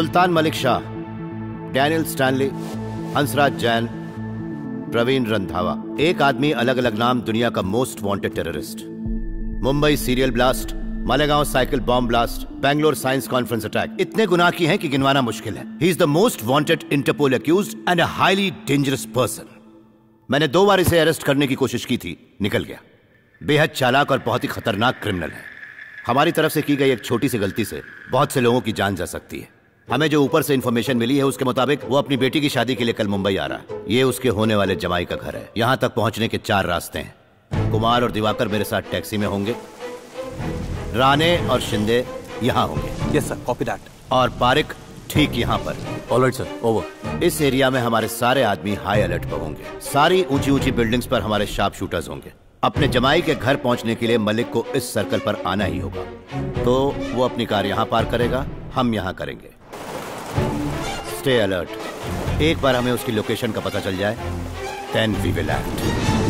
सुल्तान Malik Shah, Daniel Stanley, Hansraj Jain, Praveen Randhawa. एक आदमी, अलग अलग नाम, दुनिया का most wanted terrorist. Mumbai serial blast, Malegaon cycle bomb blast, Bangalore science conference attack. इतने गुनाह की हैं कि गिनवाना मुश्किल है। He is the most wanted Interpol accused and a highly dangerous person. मैंने 2 बार इसे अरेस्ट करने की कोशिश की थी, निकल गया। बेहद चालाक और बहुत ही खतरनाक क्रिमिनल है। हमारी तरफ से की गई एक छोटी सी गलती से बहुत से लोगों की जान जा सकती है। हमें जो ऊपर से इंफॉर्मेशन मिली है उसके मुताबिक वो अपनी बेटी की शादी के लिए कल मुंबई आ रहा है। ये उसके होने वाले जमाई का घर है। यहाँ तक पहुंचने के 4 रास्ते हैं। कुमार और दिवाकर मेरे साथ टैक्सी में होंगे, राणे और शिंदे यहाँ होंगे। Yes sir, copy that. और पारिक ठीक यहाँ पर। Alright sir, over. इस एरिया में हमारे सारे आदमी हाई अलर्ट पर होंगे। सारी ऊंची ऊंची बिल्डिंग्स पर हमारे शार्प शूटर्स होंगे। अपने जमाई के घर पहुंचने के लिए मलिक को इस सर्कल पर आना ही होगा। तो वो अपनी कार यहाँ पार्क करेगा, हम यहाँ करेंगे। Stay alert. एक बार हमें उसकी लोकेशन का पता चल जाए, देन वी विल एक्ट।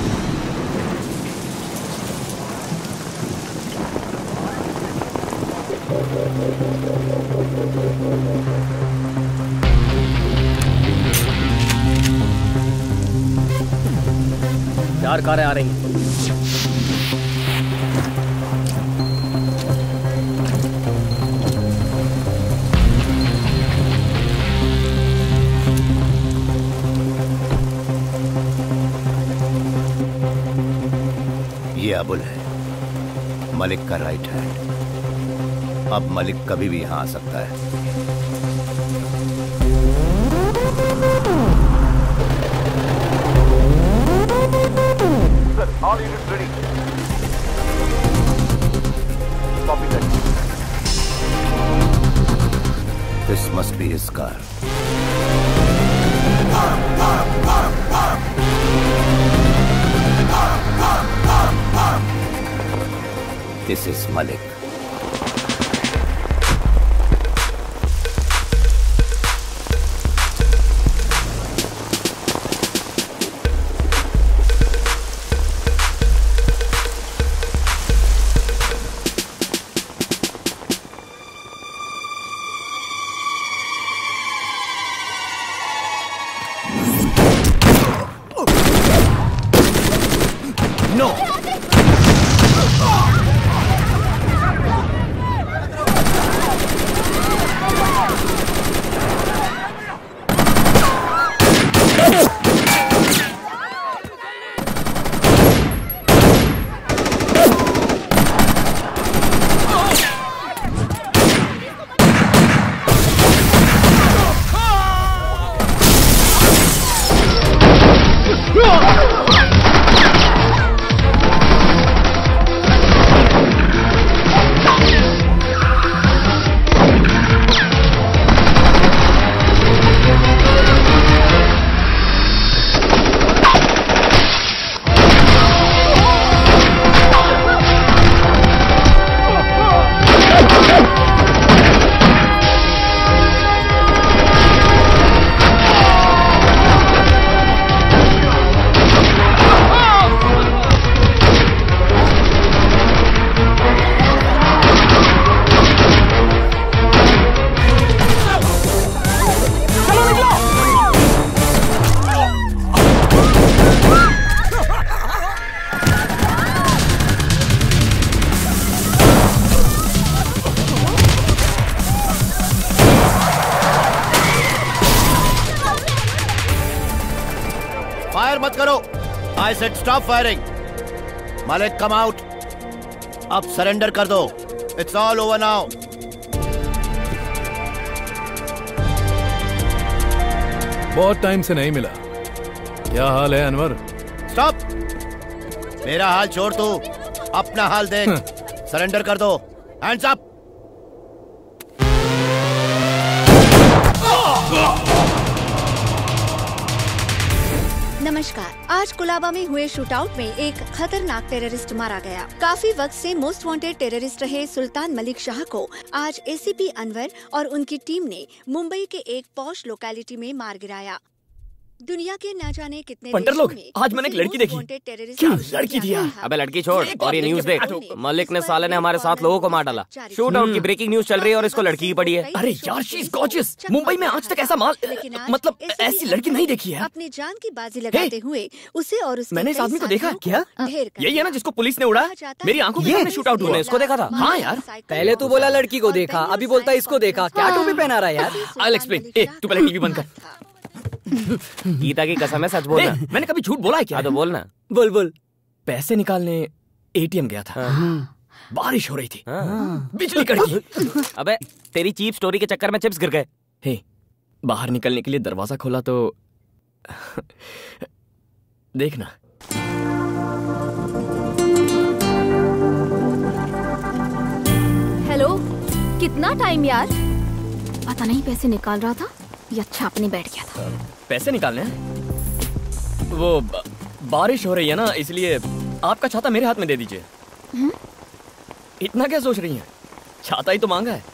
चार कारें आ रही हैं। ये अबुल है, मलिक का राइट हैंड। अब मलिक कभी भी यहां आ सकता है। Sir, all units ready. Copy that. This must be his car. This is Malik. I said stop firing. Malik, come out. अब सरेंडर कर दो. It's all over now. बहुत टाइम से नहीं मिला. क्या हाल है अनवर? Stop. मेरा हाल छोड़ तू, अपना हाल देख. सरेंडर कर दो. Hands up. नमस्कार. आज कोलाबा में हुए शूटआउट में एक खतरनाक टेररिस्ट मारा गया. काफी वक्त से मोस्ट वांटेड टेररिस्ट रहे सुल्तान मलिक शाह को आज एसीपी अनवर और उनकी टीम ने मुंबई के एक पॉश लोकेलिटी में मार गिराया. दुनिया के ना जाने कितने पंटर लोग, देशों में आज मैंने एक लड़की देखी। क्या लड़की थी यार? अबे लड़की छोड़ और ये न्यूज़ देख। मलिक ने साले ने हमारे 7 लोगों को मार डाला। शूट आउट की ब्रेकिंग न्यूज़ चल रही है और इसको लड़की ही पड़ी है। अरे यार, शी इज गॉर्जियस। मुंबई में आज तक ऐसा मतलब ऐसी लड़की नहीं देखी है। अपनी जान की बाजी लगाते हुए उसे और उसके मैंने इस आदमी को देखा। क्या ढेर कर यही है ना जिसको पुलिस ने उड़ाया? मेरी आंखों के सामने शूट आउट हुआ। इसको देखा था? हाँ यार, पहले तू बोला लड़की को देखा, अभी बोलता इसको देखा। क्या टोपी पहना रहा है यार? I'll explain। ए, तू पहले टीवी बंद कर। गीता की कसम है, सच बोलना। मैंने कभी झूठ बोला है क्या? तो बोलना। बोल बोल। पैसे निकालने एटीएम गया था। बारिश हो रही थी, बिजली कड़की। अबे तेरी चीप स्टोरी के चक्कर में चिप्स गिर गए। हे, बाहर निकलने के लिए दरवाजा खोला तो देखना। हेलो, कितना टाइम यार? पता नहीं पैसे निकाल रहा था या छापने बैठ गया था। पैसे निकालने? वो बारिश हो रही है ना, इसलिए आपका छाता मेरे हाथ में दे दीजिए। इतना क्या सोच रही हैं? छाता ही तो मांगा है।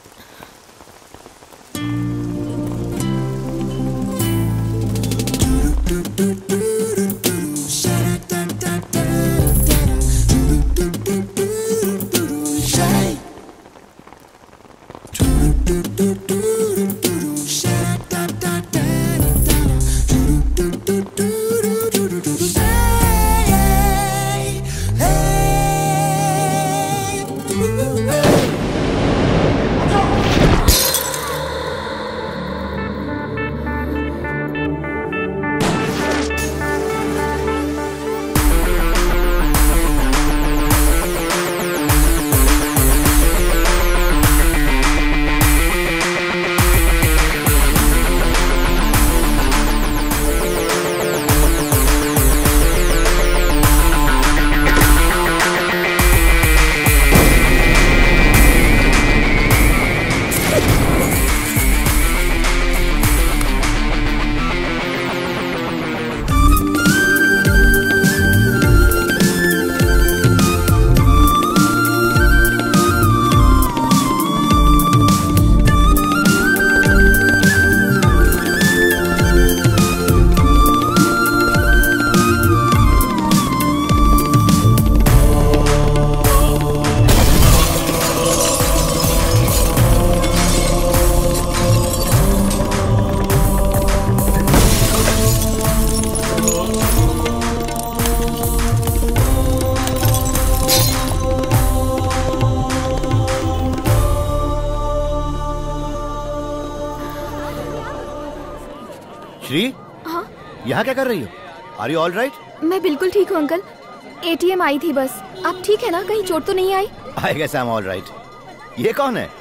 यहाँ क्या कर रही हो? Are you all right? मैं बिल्कुल ठीक हूँ अंकल। एटीएम आई थी बस। आप ठीक है ना? कहीं चोट तो नहीं आई? I guess I'm all right. ये कौन है?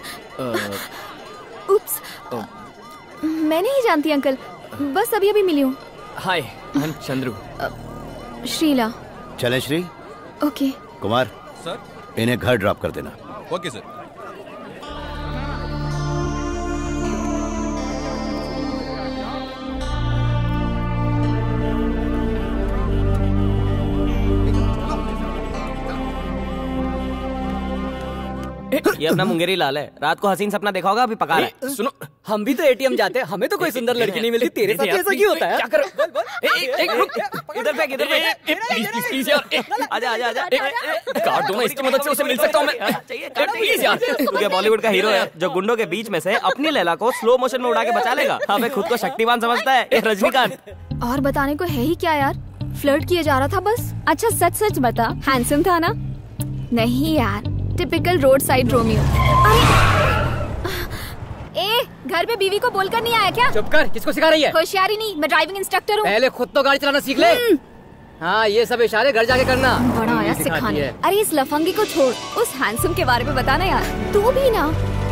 उप्स, मैं नहीं जानती अंकल, बस अभी अभी मिली हूँ। Hi, I am Chandru. Shreela. चलें श्री? ओके। कुमार सर, इन्हें घर ड्रॉप कर देना। Okay sir. ये अपना मुंगेरी लाल है। रात को हसीन सपना देखा होगा, अभी पका रहा है। सुनो, हम भी तो एटीएम जाते हैं, हमें तो कोई सुंदर लड़की नहीं मिलती। तेरे साथ ऐसा क्यों होता है? क्या करो? इधर पे प्लीज यार, आजा आजा आजा। काट दो ना, इसकी मदद से उसे मिल सकता हूँ मैं। प्लीज यार। तू क्या बॉलीवुड का हीरो है जो गुंडों के बीच में से अपनी लैला को स्लो मोशन में उड़ा के बचा लेगा? हमें खुद को शक्तिमान समझता है रजनीकांत। और बताने को है ही क्या यार, फ्लर्ट किया जा रहा था बस। अच्छा सच सच बता, हैंडसम था ना? नहीं यार, टिपिकल रोड साइड रोमियो। ए, घर पे बीवी को बोलकर नहीं आया क्या? चुप कर, किसको सिखा रही है? होशियारी नहीं, मैं ड्राइविंग इंस्ट्रक्टर हूँ। पहले खुद तो गाड़ी चलाना सीख ले। हाँ, ये सब इशारे घर जाके करना। बड़ा आया सिखाने। अरे इस लफंगी को छोड़, उस हैंडसम के बारे में बताना यार। तू भी ना।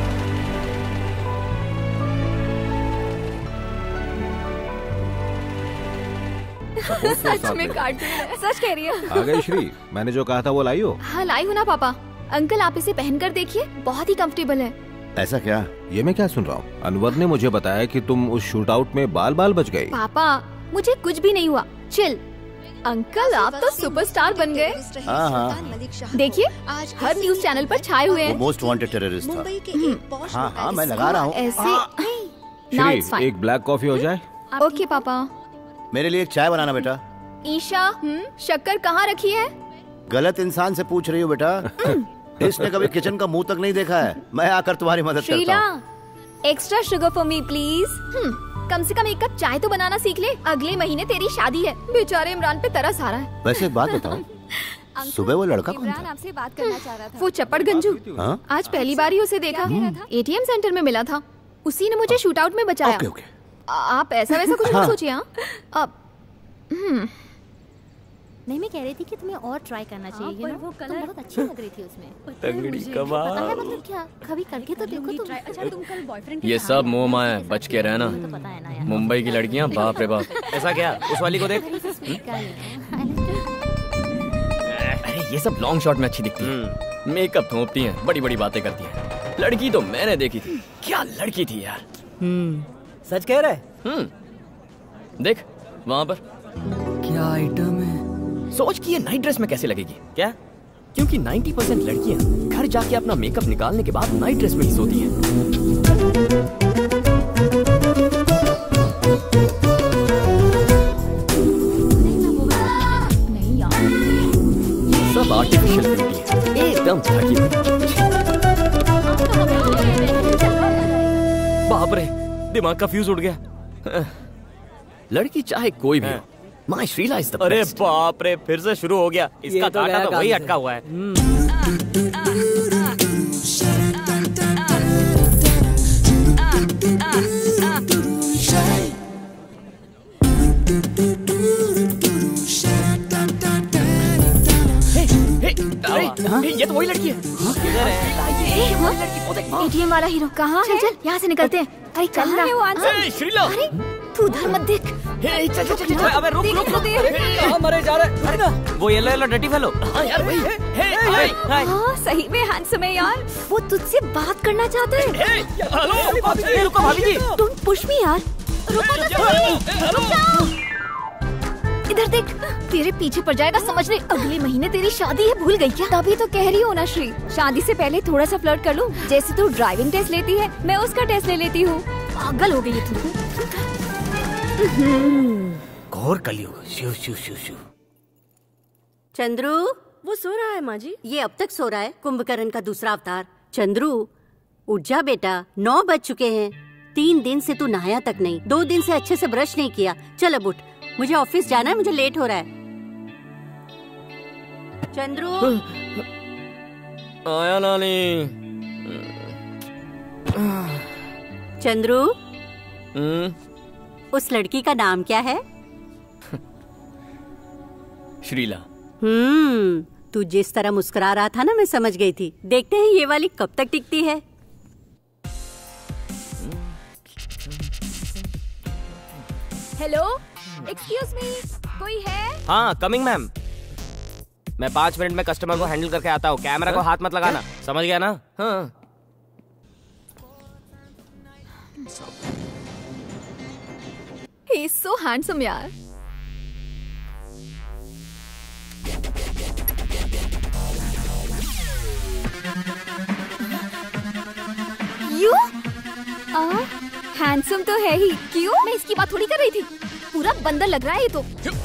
सच में काट रही, सच कह रही है। आ गई श्री, मैंने जो कहा था वो लाई हो? हाँ लाई हूँ ना पापा। अंकल आप इसे पहनकर देखिए, बहुत ही कंफर्टेबल है। ऐसा क्या? ये मैं क्या सुन रहा हूँ? अनवर ने मुझे बताया कि तुम उस शूट आउट में बाल बाल बच गई। पापा मुझे कुछ भी नहीं हुआ, चिल। अंकल आप तो सुपरस्टार बन गए। देखिए हर न्यूज चैनल पर छाए हुए हैं। मोस्ट वांटेड टेररिस्ट था। हाँ मैं लगा रहा हूँ। ऐसे श्री, एक ब्लैक कॉफी हो जाए? ओके पापा। मेरे लिए एक चाय बनाना बेटा। ईशा, शक्कर कहाँ रखी है? गलत इंसान से पूछ रही हो बेटा। इसने कभी किचन का मुंह तक नहीं देखा है। मैं आकर तुम्हारी मदद करता हूँ। Extra sugar for me please. कम से कम एक कप चाय तो बनाना सीख ले। अगले महीने तेरी शादी है। बेचारे इमरान पे तरस आ रहा है। वैसे एक बात बताओ, सुबह वो लड़का कौन था? आपसे बात करना चाह रहा था। वो चप्पड़ गंजू। आज पहली बार ही उसे देखा। एटीएम सेंटर में मिला था। उसी ने मुझे शूट आउट में बचाया। आप ऐसा वैसा कुछ मत सोचिए। अब नहीं, मैं कह रही थी कि तुम्हें और ट्राई करना चाहिए ना। वो कलर बहुत अच्छी लग रही थी उसमें। तंगड़ी कबाब। पता है मतलब क्या? कभी करके तो देखो तुम। अच्छा तुम कल बॉयफ्रेंड ये सब मोह माया है, बच के रहना। मुंबई की लड़कियां बाप रे बाप। ऐसा क्या? उस वाली को देख। अरे ये सब लॉन्ग शॉट में अच्छी दिखती है। मेकअप थोपती हैं, बड़ी बड़ी बातें करती हैं। लड़की तो मैंने देखी थी। क्या लड़की थी यार। सच कह रहे? देख वहाँ पर क्या आइटम है। सोच कि ये नाइट ड्रेस में कैसे लगेगी। क्या? क्योंकि 90% लड़कियां घर जाके अपना मेकअप निकालने के बाद नाइट ड्रेस में ही सोती हैं। नहीं यार, ये सब आर्टिफिशियल ब्यूटी है, एकदम ढकी हुई। बाप रे, दिमाग का फ्यूज उड़ गया। लड़की चाहे कोई भी हो, my Shreela is the best. अरे बाप रे, फिर से शुरू हो गया। इसका तो कांटा तो वही अटका हुआ है। ये तो वही लड़की है। एटीएम वाला हीरो कहाँ है? चल यहाँ से निकलते हैं। अरे कहाँ है वो आंसर? श्रीला, तू उधर मत देख। चल। अबे रुक। कहाँ मरे जा रहे? ना वो येलो डर्टी फेलो। हाँ यार वही है। हाँ सही में हैंडसम है यार। वो तुझसे बात करना चाहता है। हेलो रुको भाभी जी। डोंट पुश मी यार। रुक जाओ। इधर देख, तेरे पीछे पड़ जाएगा समझ ले। अगले महीने तेरी शादी है, भूल गई क्या? तभी तो कह रही हूँ ना श्री, शादी से पहले थोड़ा सा फ्लर्ट कर लूं। जैसे तू ड्राइविंग टेस्ट लेती है, मैं उसका टेस्ट ले लेती हूँ। पागल हो गई है तू। घोर कलयुग। शिव शिव शिव शिव। चंद्रू, वो सो रहा है माँ जी। ये अब तक सो रहा है? कुंभकर्ण का दूसरा अवतार। चंद्रू उठ जा बेटा, 9 बज चुके हैं। 3 दिन से तू नहाया तक नहीं, 2 दिन से अच्छे से ब्रश नहीं किया। चल अब उठ, मुझे ऑफिस जाना है, मुझे लेट हो रहा है। चंद्रू। आया नानी। चंद्रू, उस लड़की का नाम क्या है? श्रीला। तू जिस तरह मुस्कुरा रहा था ना, मैं समझ गई थी। देखते हैं ये वाली कब तक टिकती है। हेलो, एक्सक्यूज मी, कोई है? हाँ कमिंग मैम। मैं 5 मिनट में कस्टमर को हैंडल करके आता हूँ। कैमरा को हाथ मत लगाना, समझ गया ना? हाँ। He is so handsome यार। You? हैंडसम तो है ही। क्यों? मैं इसकी बात थोड़ी कर रही थी। पूरा बंदर लग रहा है ये तो।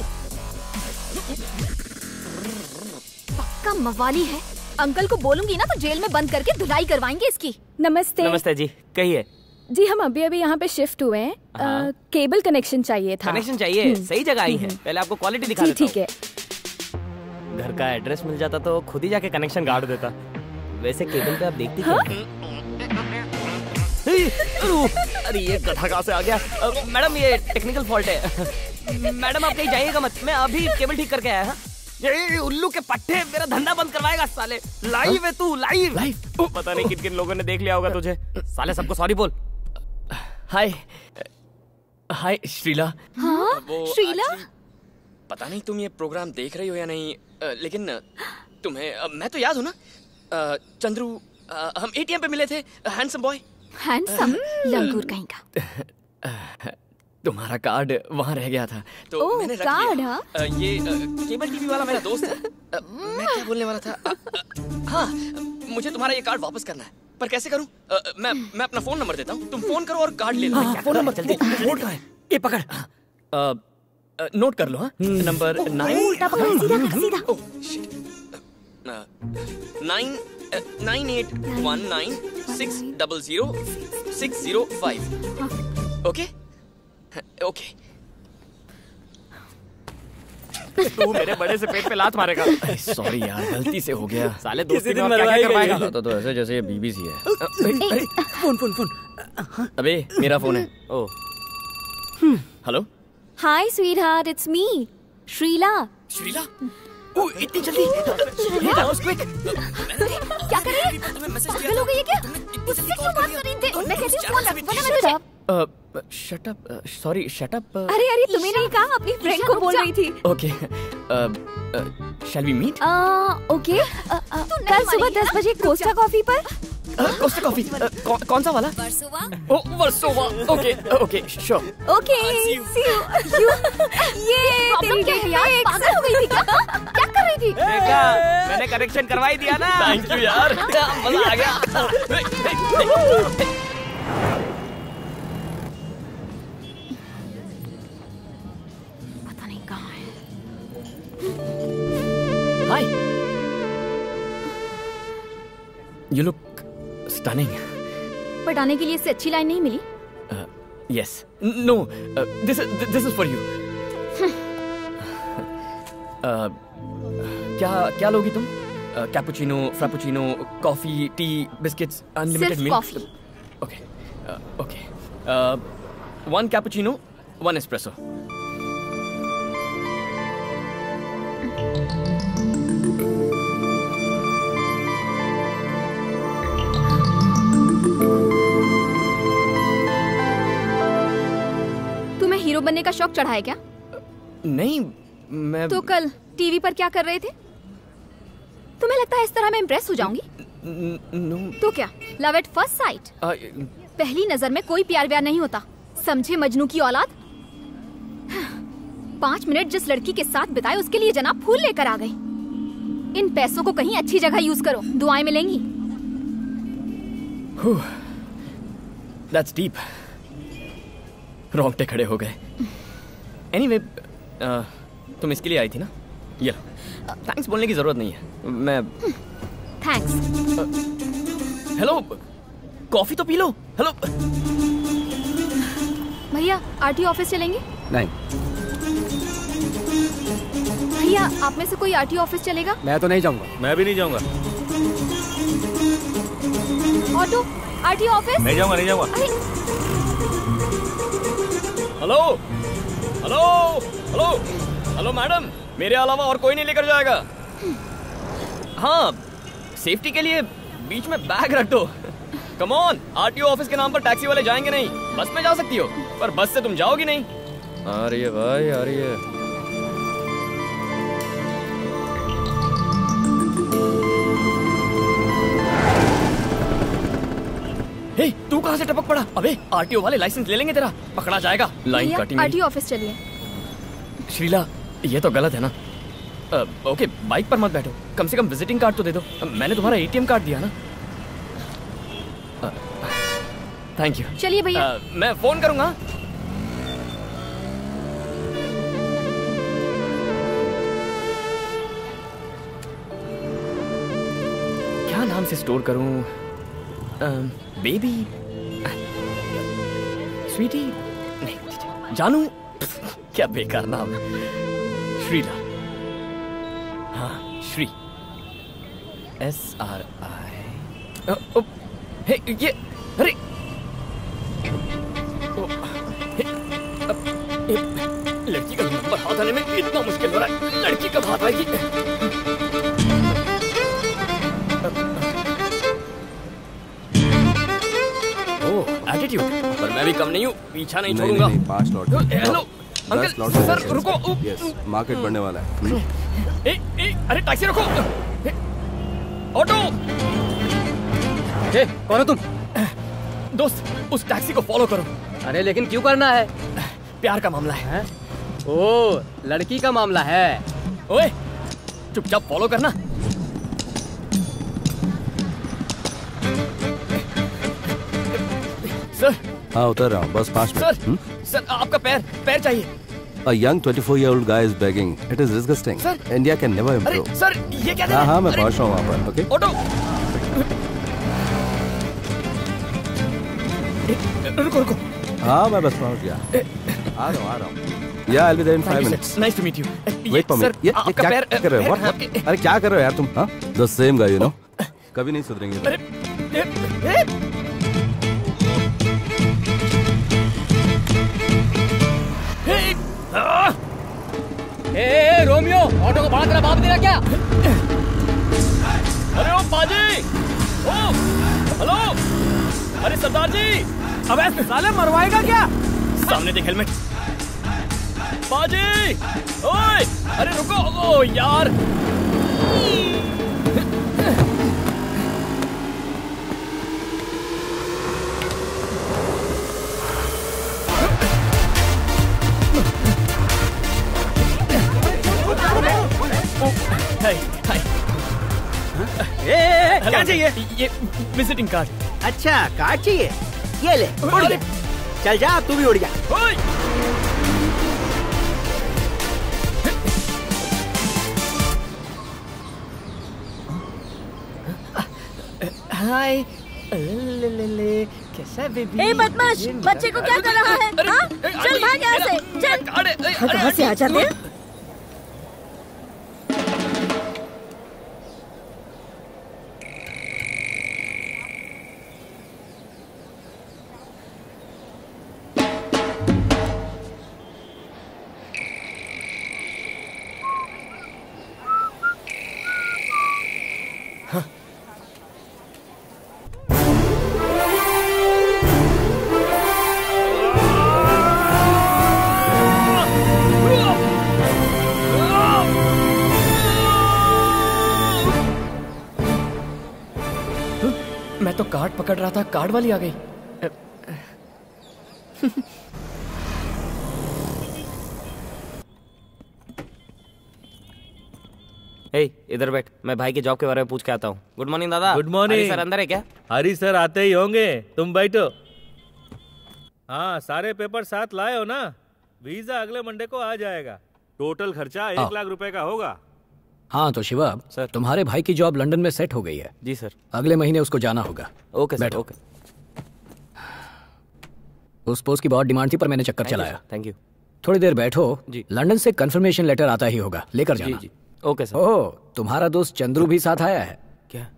पक्का मवाली है। अंकल को बोलूंगी ना तो जेल में बंद करके धुलाई करवाएंगे इसकी। नमस्ते। नमस्ते जी, कहिए। जी हम अभी यहाँ पे शिफ्ट हुए हैं। केबल कनेक्शन चाहिए था। कनेक्शन चाहिए? सही जगह आई है। पहले आपको क्वालिटी दिखा देता हूँ। ठीक है। घर का एड्रेस मिल जाता तो खुद ही जाके कनेक्शन गाड़ देता। वैसे केबल पे आप देखती क्या? अरे ये गधा कहाँ से आ गया? मैडम ये टेक्निकल फॉल्ट है। मैडम आप कहीं जाइएगा मत, मैं अभी केबल ठीक करके आया। ये उल्लू के पट्टे मेरा धंधा बंद करवाएगा साले। लाइव है तू, लाइव। पता नहीं किन किन लोगों ने देख लिया होगा तुझे। साले सबको सॉरी बोल। हाय हाय श्रीला। हाँ श्रीला, पता नहीं तुम ये प्रोग्राम देख रही हो या नहीं, लेकिन तुम्हें मैं तो याद हूँ ना। चंद्रू, हम एटीएम पे मिले थे। Handsome boy. हैंडसम लंगूर कहीं का। तुम्हारा कार्ड वहाँ रह गया था तो मैंने रख कार्ड? लिया। ये केबल टीवी वाला मेरा दोस्त है। मैं क्या बोलने वाला था? हाँ, मुझे तुम्हारा ये कार्ड वापस करना है, पर कैसे करूँ? मैं अपना फोन नंबर देता हूँ, तुम फोन करो और कार्ड ले लो। फोन नंबर जल्दी। फोन कहाँ है? ये पकड़। नोट कर लो। हाँ, नंबर 9 उल्टा पकड़, सीधा कर, सीधा। 9819600605। Okay okay. तू मेरे बड़े से पेट पे लात मारेगा। सॉरी यार, गलती से हो गया। साले दोस्ती में क्या करवाएगा? तो ऐसे जैसे ये बीबीसी है। Phone phone phone. अबे मेरा फोन है। Oh hello. Hi sweetheart, it's me Shreela. Shreela? ओ इतनी जल्दी? क्या कर रही है? पागल हो गई है क्या? उससे क्यों बात कर रही थी? मैं कहती हूँ फोन रख, वरना मैं तुझे shut up. Sorry, shut up. अरे तुम्हें नहीं कहा, अपनी फ्रेंड को बोल रही थी। Okay, shall we meet? Okay, कल सुबह 10 बजे कोस्टा कॉफी पर। Costa coffee? कौन सा वाला? Versova. Oh Versova. Okay okay sure. Okay, see you. ये तेरी डेट यार, पागल हो गई थी क्या? क्या कर रही थी? देखा, मैंने करेक्शन करवाई दिया ना। थैंक यू यार, मजा आ गया। पता नहीं कहाँ है। Hi, you look stunning. But आने के लिए इससे अच्छी लाइन नहीं मिली। Yes, no, this is for you. क्या लोगी तुम? Cappuccino, frappuccino, coffee, tea, biscuits, unlimited milk? Coffee. Okay okay, 1 cappuccino, 1 espresso. तुम्हें हीरो बनने का शौक चढ़ा है क्या? नहीं, मैं तो कल टीवी पर क्या कर रहे थे? तुम्हें लगता है इस तरह मैं इम्प्रेस हो जाऊंगी? नो। तो क्या, लव एट फर्स्ट साइट? पहली नजर में कोई प्यार व्यार नहीं होता, समझे मजनू की औलाद। 5 मिनट जिस लड़की के साथ बिताए उसके लिए जनाब फूल लेकर आ गई। इन पैसों को कहीं अच्छी जगह यूज करो, दुआएं मिलेंगी। That's deep. रोंगटे खड़े हो गए। Anyway, तुम इसके लिए आई थी ना? ये लो, थैंक्स बोलने की जरूरत नहीं है। मैं थैंक्स। हेलो, कॉफी तो पी लो। हेलो भैया, आरटीओ ऑफिस चलेंगे? नहीं। भैया, आप में से कोई आरटीओ ऑफिस चलेगा? मैं तो नहीं जाऊंगा। मैं भी नहीं जाऊंगा। Auto, RTO office? नहीं जाऊंगा, नहीं जाऊंगा। Hello hello hello hello madam, मेरे अलावा और कोई नहीं लेकर जाएगा। हाँ, सेफ्टी के लिए बीच में बैग रख दो। कम ऑन, आरटीओ ऑफिस के नाम पर टैक्सी वाले जाएंगे नहीं। बस में जा सकती हो, पर बस से तुम जाओगी नहीं। आ रही है भाई, आ रही है। हे, तू कहाँ से टपक पड़ा? अबे आरटीओ वाले लाइसेंस ले लेंगे तेरा, पकड़ा जाएगा। लाइन कटी। आरटीओ ऑफिस चलिए। श्रीला, ये तो गलत है ना? ओके, बाइक पर मत बैठो, कम से कम विजिटिंग कार्ड तो दे दो। मैंने तुम्हारा एटीएम कार्ड दिया ना। Thank you. चलिए भैया। मैं फोन करूंगा। क्या नाम से स्टोर करूं? बेबी, स्वीटी, नहीं, जानू, क्या बेकार नाम है। श्रीला, हाँ, श्री, SRI। हे, ये, अरे, लड़की का नंबर हाथ आने में इतना मुश्किल हो रहा है, लड़की कब हाथ आएगी? एटीट्यूड, पर मैं भी कम नहीं हूँ, पीछा नहीं छोड़ूंगा। हेलो अंकल, सर रुको। यस, मार्केट बढ़ने वाला है। अरे टैक्सी रुको। ऑटो। कौन हो तुम? दोस्त, उस टैक्सी को फॉलो करो। अरे लेकिन क्यों करना है? प्यार का मामला है। ओ, लड़की का मामला है। ओए, चुपचाप फॉलो करना। सर। हाँ, उतर रहा हूँ, बस 5 मिनट। सर, आपका पैर चाहिए। A young 24-year-old guy is begging. It is disgusting. Sir? India can never improve. Sir ये क्या हाँ हाँ मैं पहुँच रहा हूँ वहाँ पर. Okay? ऑटो रुको रुको. हाँ मैं बस पहुँच गया. आ रहा हूँ. Yeah, I'll be there in 5 minutes. Nice to meet you. Wait for me. ये क्या कर रहे हो? What? अरे क्या कर रहे हो यार तुम? हाँ? The same guy, you know. कभी नहीं सुधरेंगे. रोमियो, ऑटो को भाड़ा तेरा बाप दे रहा क्या? अरे ओ बाजी, ओ हेलो, अरे सरदार जी, अबे साले मरवाएगा क्या? सामने देख हेलमेट. बाजी, ओए, अरे रुको, ओ यार. क्या चाहिए? ये विजिटिंग कार्ड. अच्छा कार्ड चाहिए? ये ले उड़ जा. चल जा तू भी उड़ जा. हाय कैसा है बेबी? ए बदमाश, बच्चे को क्या कर रहा है? हाँ? चल भाग यहाँ से. चल. कहाँ से आ जाते हैं? मैं तो कार्ड पकड़ रहा था, कार्ड वाली आ गई. इधर बैठ, मैं भाई के जॉब के बारे में पूछ के आता हूँ. गुड मॉर्निंग दादा. Good morning. सर अंदर है क्या? हरी सर आते ही होंगे, तुम बैठो. हाँ सारे पेपर साथ लाए हो ना? वीजा अगले मंडे को आ जाएगा. टोटल खर्चा 1 लाख रुपए का होगा. हाँ तो शिवा सर, तुम्हारे भाई की जॉब लंदन में सेट हो गई है. जी सर. अगले महीने उसको जाना होगा. Okay sir. ओके. उस पोस्ट की बहुत डिमांड थी पर मैंने चक्कर चलाया. Thank you. थोड़ी देर बैठो जी. लंदन से कंफर्मेशन लेटर आता ही होगा, लेकर जाना. जी. Okay sir. ओह तुम्हारा दोस्त चंद्रू भी साथ आया है क्या?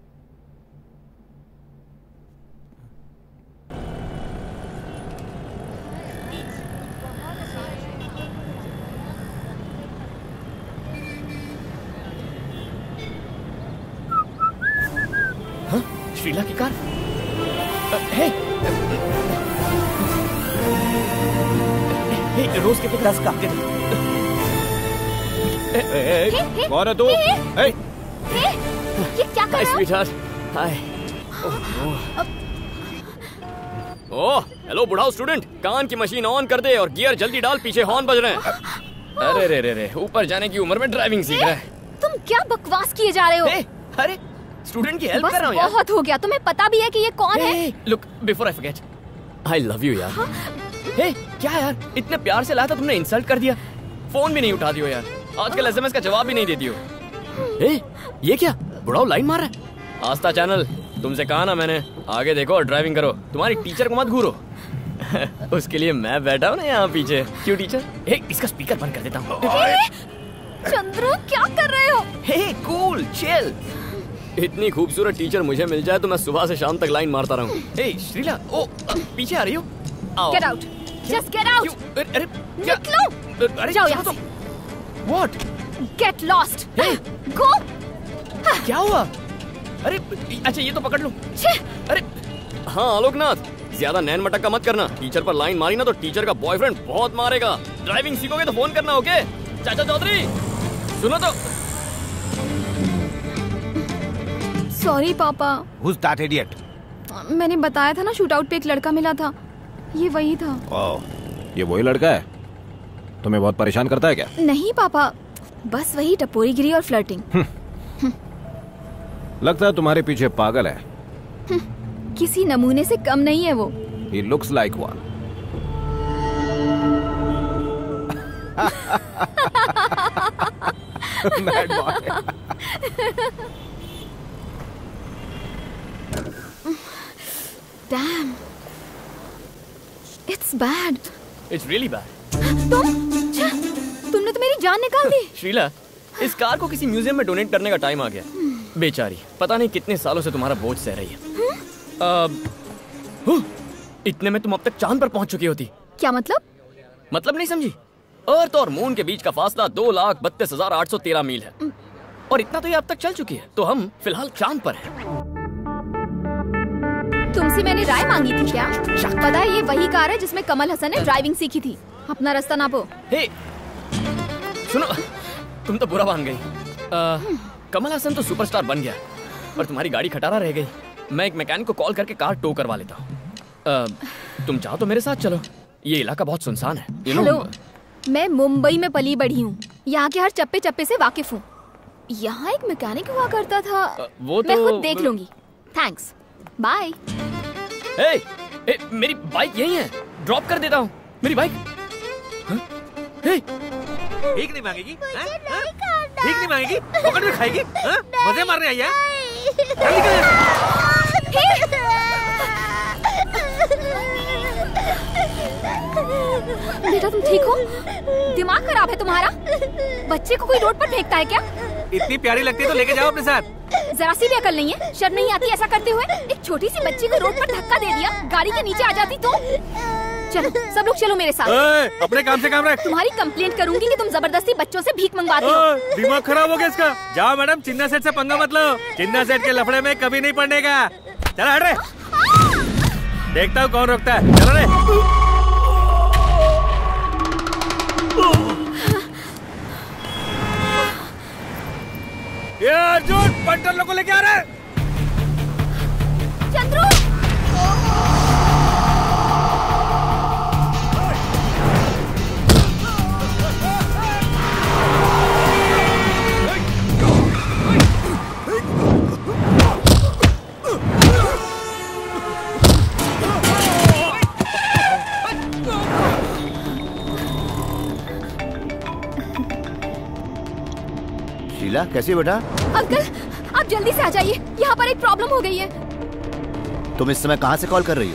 हाँ? श्रीला की कार. हे रोज के 10 का. कौन है तू? ये क्या कर रहा है? हाय. ओह हेलो बुढ़ाओ स्टूडेंट, कान की मशीन ऑन कर दे और गियर जल्दी डाल, पीछे हॉर्न बज रहे हैं. अरे रे रे रे, ऊपर जाने की उम्र में ड्राइविंग सीख रहा है. तुम क्या बकवास किए जा रहे हो? अरे स्टूडेंट की हेल्प कर रहा हूँ यार. बहुत हो गया, तुम्हें पता भी है कि ये कौन है? Look before I forget, I love you यार. हे क्या यार, इतने प्यार से लाया था, तुमने इंसल्ट कर दिया. फोन भी नहीं उठा दियो यार. आजकल एसएमएस का जवाब भी नहीं देती हो. ये क्या बुढ़ाओ लाइन मार रहा है? आस्था चैनल, तुमसे कहा ना मैंने, आगे देखो और ड्राइविंग करो. तुम्हारी टीचर को मत घूरो. उसके लिए मैं बैठा हूँ ना यहाँ पीछे. क्यों टीचर? इसका स्पीकर बंद कर देता हूँ. चंद्रू क्या कर रहे हो? Hey cool chill. इतनी खूबसूरत टीचर मुझे मिल जाए तो मैं सुबह से शाम तक लाइन मारता रहूँ. हे श्रीला, ओ पीछे आ रही हो? Get out, just get out. अरे निकलो. अरे जाओ यहाँ से. What? Get lost. Go. क्या हुआ? अरे अच्छा ये तो पकड़ लो. अरे हाँ आलोकनाथ, ज्यादा नैन मटक्का मत करना. टीचर पर लाइन मारी ना तो टीचर का बॉयफ्रेंड बहुत मारेगा. ड्राइविंग सीखोगे तो फोन करना. ओके चाचा चौधरी सुनो तो. सॉरी पापा. Who's that idiot? मैंने बताया था ना शूटआउट पे एक लड़का मिला था, ये वही था. ये वही लड़का है? तुम्हें बहुत परेशान करता है क्या? नहीं पापा, बस वही टपोरीगिरी और फ्लर्टिंग. लगता है तुम्हारे पीछे पागल है. किसी नमूने से कम नहीं है वो. He looks like one. Mad boy. Damn. It's bad. It's really bad. तुमने तो मेरी जान निकाल दी। श्रीला, इस कार को किसी म्यूजियम में डोनेट करने का टाइम आ गया। बेचारी, पता नहीं कितने सालों से तुम्हारा बोझ सह रही है। इतने में तुम अब तक चांद पर पहुंच चुकी होती। क्या मतलब? मतलब नहीं समझी? अर्थ और मून के बीच का फासला 2,32,813 मील है और इतना तो ये अब तक चल चुकी है। तो हम फिलहाल चांद पर हैं। तुमसे मैंने राय मांगी थी क्या? पता है ये वही कार है जिसमें कमल हसन ने ड्राइविंग सीखी थी। अपना रास्ता नापो। हे, सुनो, तुम तो बुरा मान गई। कमल हसन तो सुपरस्टार बन गया और तुम्हारी गाड़ी खटारा रह गई। मैं एक मैकेनिक को कॉल करके कार टो करवा लेता हूँ। तुम चाहो तो मेरे साथ चलो। ये इलाका बहुत सुनसान है। हेलो, मैं मुंबई में पली बढ़ी हूँ। यहाँ के हर चप्पे चप्पे से वाकिफ हूँ। यहाँ एक मैकेनिक हुआ करता था। वो तो मैं खुद देख लूंगी। Thanks, bye. मेरी बाइक यही है, ड्रॉप कर देता हूँ। मेरी बाइक भीख नहीं मांगेगी? भीख नहीं मांगेगी? पकड़ में खाएगी? मजे मारने आई है? बेटा तुम ठीक हो? दिमाग खराब है तुम्हारा? बच्चे को कोई रोड पर फेंकता है क्या? इतनी प्यारी लगती है तो लेके जाओ अपने साथ। जरा सी भी अकल नहीं है? शर्म नहीं आती ऐसा करते हुए? एक छोटी सी बच्ची को रोड पर धक्का दे दिया, गाड़ी के नीचे आ जाती तो? चलो सब लोग चलो मेरे साथ। अपने काम से काम रख। तुम्हारी कंप्लेंट करूंगी कि तुम जबरदस्ती बच्चों से भीख मंगवाती हो। दिमाग खराब हो गया इसका। जाओ मैडम, चिन्ना सेठ से पंगा मत लो। चिन्ना सेठ के लफड़े में कभी नहीं पड़ने का। चलो हट रे। देखता हूँ कौन रोकता है। चलो रे। ये अर्जुन, पंटर लोगों को लेके आ रहे। चंद्रू, शीला, कैसी है बेटा? अंकल आप जल्दी से आ जाइए, यहाँ पर एक प्रॉब्लम हो गई है। तुम इस समय कहाँ से कॉल कर रही हो?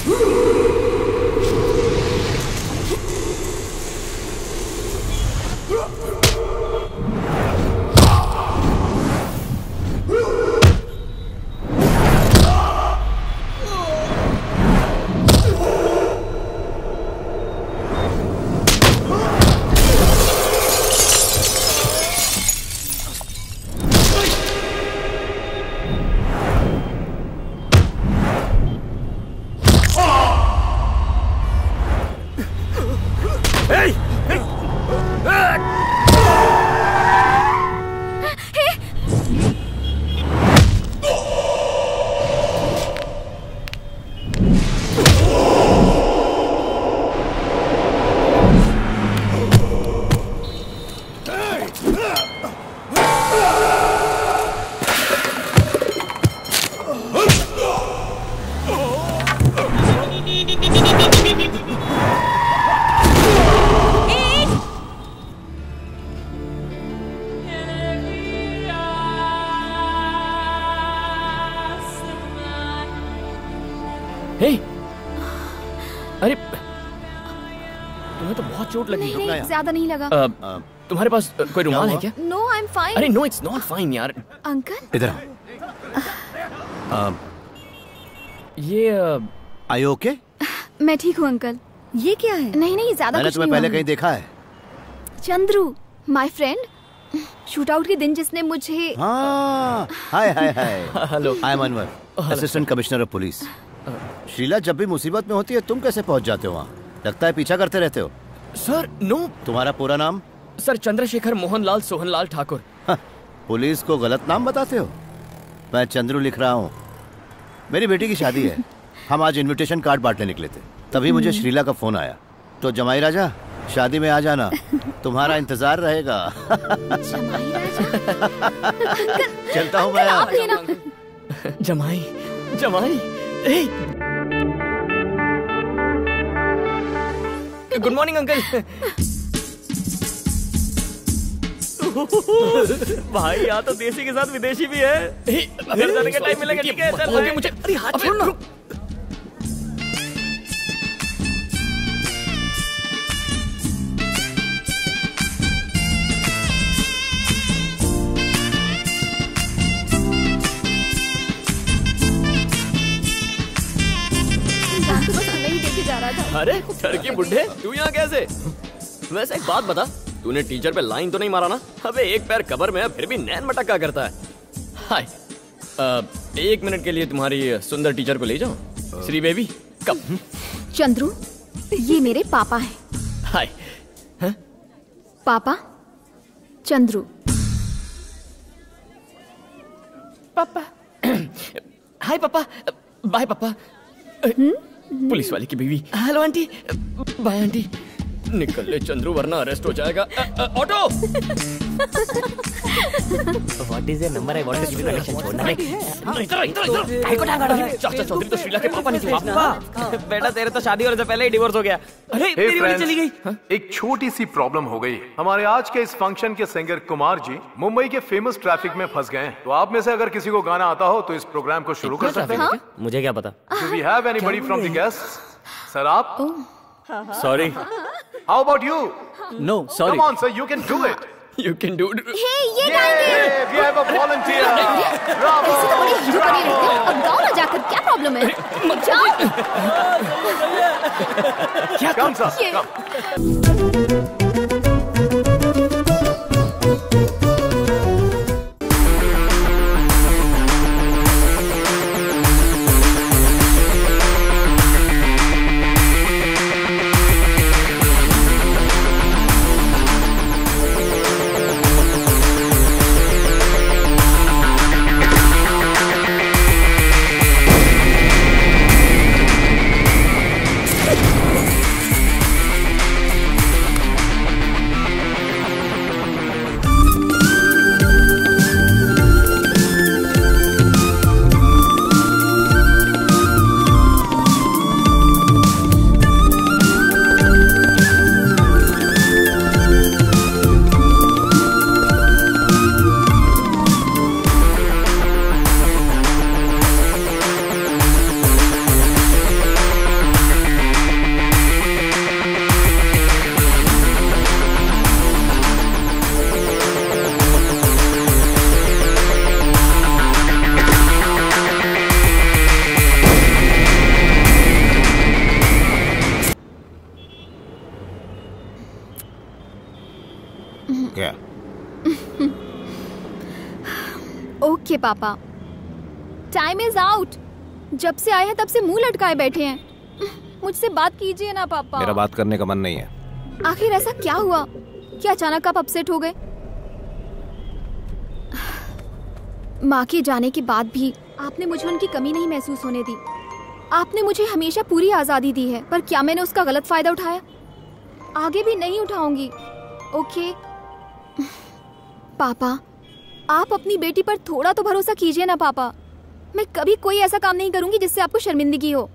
अरे तुम्हें तो बहुत चोट लगी। नहीं, ज्यादा नहीं लगा। तुम्हारे पास कोई रुमाल है क्या? No I am fine. अरे नो, इट्स नॉट फाइन यार। अंकल इधर ये आर यू ओके? मैं ठीक हूँ अंकल। ये क्या है? नहीं नहीं, ज्यादा मैंने कुछ तुम्हें नहीं पहले हुआ। कहीं देखा है। Chandru, my friend. Shootout के दिन जिसने मुझे। हाँ, hi hi hi. Hello, I am Anwar, assistant commissioner of police. Sheela, जब भी मुसीबत में होती है तुम कैसे पहुंच जाते हो वहाँ? लगता है पीछा करते रहते हो। Sir no. तुम्हारा पूरा नाम? सर चंद्रशेखर मोहनलाल सोहनलाल ठाकुर। पुलिस को गलत नाम बताते हो? मैं चंद्रू लिख रहा हूँ। मेरी बेटी की शादी है, हम आज इनविटेशन कार्ड बांटने निकले थे, तभी मुझे श्रीला का फोन आया। तो जमाई राजा, शादी में आ जाना, तुम्हारा इंतजार रहेगा। जमाई राजा? चलता हूँ मैं। जमाई, जमाई। Good morning uncle. भाई यहाँ तो देसी के साथ विदेशी भी है। घर जाने का टाइम मिलेगा, ठीक है? चल ओके, मुझे अरे हाथ छोड़ना। अरे टर्की बुड्ढे, तू यहाँ कैसे? वैसे एक बात बता, तूने टीचर पे लाइन तो नहीं मारा ना? अबे एक पैर कबर में है फिर भी नैन मटक्का करता है। हाय, 1 मिनट के लिए तुम्हारी सुंदर टीचर को ले जाओ। श्री बेबी कब? चंद्रू, ये मेरे पापा हैं। हाय। पापा, चंद्रू। पापा। हाय पापा। बाय पापा। पुलिस वाले की बीवी। Hello aunty. Bye aunty. निकल ले चंद्रू वरना अरेस्ट हो जाएगा। Auto. What is your number? I want to give you connection. छोड़ना नहीं। इधर काहे को डांगा रहा है? चाचा चौधरी तो श्रीला के पापा निकले। पापा, बेटा तेरे तो शादी होने से पहले ही डिवोर्स हो गया। अरे मेरी वाली चली गई। एक छोटी सी प्रॉब्लम हो गई। हमारे आज के इस फंक्शन के सिंगर कुमार जी मुंबई के फेमस ट्रैफिक में फंस गए हैं। तो आप में से अगर किसी को गाना आता हो तो इस प्रोग्राम को शुरू कर सकते हैं। मुझे क्या पता? Do we have anybody from the guests? Sir आप? Sorry. How about you? No, sorry. Come on, sir, you can do it. You can do it. Hey, ये गाएंगे। We have a volunteer. Bravo. ऐसे तो बड़े hero बने रहते हो। अब गाओ ना जाकर, क्या प्रॉब्लम है? जाओ। क्या? Come, sir. Come. क्या? Okay papa, time is out. जब से आए हैं तब से मुंह लटकाए बैठे हैं। मुझसे बात कीजिए ना पापा। मेरा बात करने का मन नहीं है। आखिर ऐसा क्या हुआ? क्या अचानक आप अपसेट हो गए? माँ के जाने के बाद भी आपने मुझे उनकी कमी नहीं महसूस होने दी। आपने मुझे हमेशा पूरी आजादी दी है, पर क्या मैंने उसका गलत फायदा उठाया? आगे भी नहीं उठाऊंगी। ओके पापा, आप अपनी बेटी पर थोड़ा तो भरोसा कीजिए ना पापा। मैं कभी कोई ऐसा काम नहीं करूंगी जिससे आपको शर्मिंदगी हो।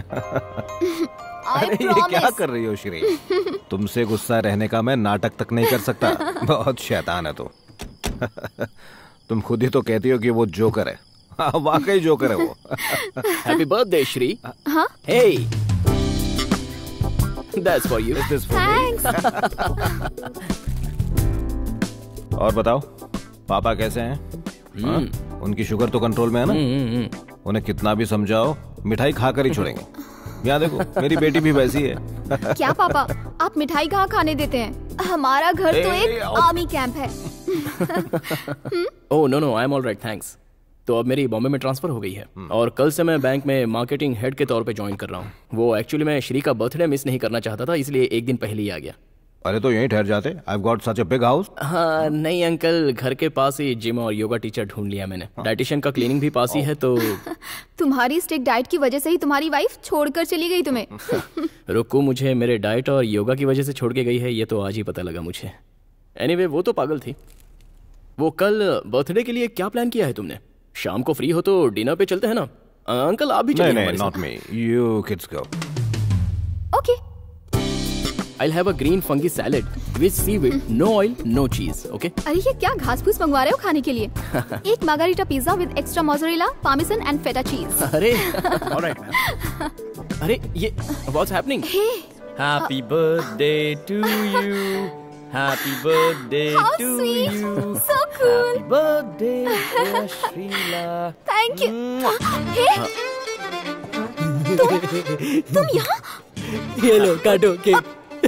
अरे ये क्या कर रही हो श्री? तुमसे गुस्सा रहने का मैं नाटक तक नहीं कर सकता। बहुत शैतान है तो। तुम खुद ही तो कहती हो कि वो जोकर है। हाँ, वाकई जोकर है वो। Happy birthday Shree. हाँ? Hey, that's for you. Thanks. और बताओ, पापा कैसे हैं? उनकी शुगर तो कंट्रोल में है ना? उन्हें कितना भी समझाओ, मिठाई खाकर ही छोड़ेंगे। यहाँ देखो, मेरी बेटी भी वैसी है। क्या पापा, आप मिठाई कहाँ खाने देते हैं? हमारा घर तो एक आर्मी कैंप है। Oh no, I am all right, thanks. तो अब मेरी बॉम्बे में ट्रांसफर हो गई है और कल से मैं बैंक में मार्केटिंग हेड के तौर पे ज्वाइन कर रहा हूँ। वो एक्चुअली मैं श्री का बर्थडे मिस नहीं करना चाहता था, इसलिए एक दिन पहले ही आ गया। अरे तो यहीं ठहर जाते। I've got such a big house. हाँ नहीं अंकल, घर के पास ही जिम और योगा टीचर ढूंढ लिया मैंने। डाइटिशियन का क्लीनिंग भी पास ही है तो। तुम्हारी स्ट्रिक्ट डाइट की वजह से ही तुम्हारी वाइफ छोड़कर चली गई तुम्हें। रुको, मुझे मेरे डाइट और योगा की वजह से छोड़ के गई है ये तो आज ही पता लगा मुझे। एनीवे, वो तो पागल थी। वो कल बर्थडे के लिए क्या प्लान किया है तुमने? शाम को फ्री हो तो डिनर पे चलते हैं ना? अंकल आप भी चलिए। नहीं, not me. You kids go. Okay. I'll have a green fungi salad with seaweed, no oil, no cheese. Okay? अरे ये क्या घास फूस मंगवा रहे हो खाने के लिए? एक margarita pizza with extra mozzarella, parmesan and feta cheese. अरे, alright man. अरे ये what's happening? Hey. Happy birthday to you. Happy birthday How to sweet. you. So cool. Happy birthday, dear Srila. Thank you. Hey. तुम यहाँ? ये लो काटो cake.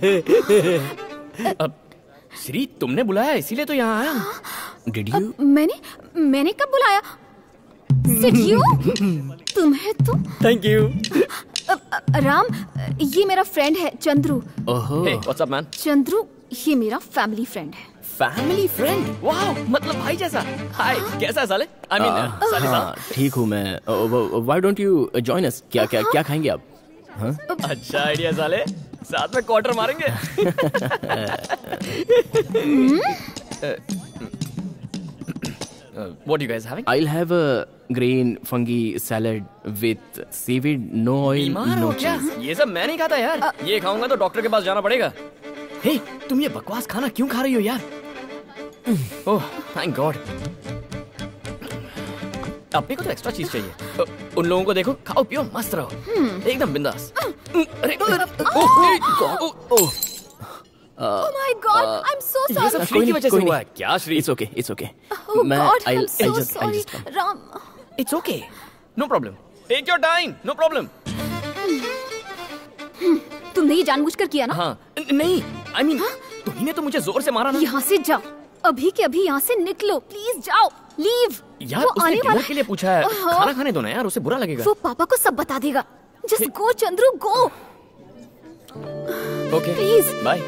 अब श्री तुमने बुलाया इसीलिए तो यहाँ आया। Did you? मैंने कब बुलाया? Did you? तुम्हें तो? Thank you. राम, ये मेरा फ्रेंड है Chandru. Hey, what's up man? Chandru, ये मेरा फैमिली फ्रेंड है। Family friend? वाह, मतलब भाई जैसा। हाय, कैसा है साले? I mean, साले साहब। ठीक हूँ मैं। Why don't you join us? क्या खाएंगे आप? हाँ? अच्छा आइडिया साले। साथ में क्वार्टर मारेंगे। What are you guys having? I'll have a green fungi salad with seaweed, no oil, बीमार no हो क्या? cheese. ये सब मैं नहीं खाता यार। ये खाऊंगा तो डॉक्टर के पास जाना पड़ेगा। हे, तुम ये बकवास खाना क्यों खा रही हो यार? Oh, thank God. अपने को तो एक्स्ट्रा चीज चाहिए। उन लोगों को देखो, खाओ पियो मस्त रहो, एकदम बिंदास। अरे, Oh my God, I'm so sorry. ये सब श्री की वजह से हुआ है। क्या Shri? It's okay, it's okay. Oh God, I'm so I'll just sorry. come. Ram, It's okay, no problem. Take your time, no problem. तुमने ये जानबूझकर किया ना? हाँ, नहीं, I mean, तुमने तो मुझे जोर से मारा ना। यहाँ से जाओ, अभी के अभी यहाँ से निकलो, प्लीज जाओ, लीव। यार उसने डिनर के लिए पूछा है, खाना खाने दो ना यार, उसे बुरा लगेगा। वो पापा को सब बता देगा। Just go Chandru, go. Okay, Please. bye.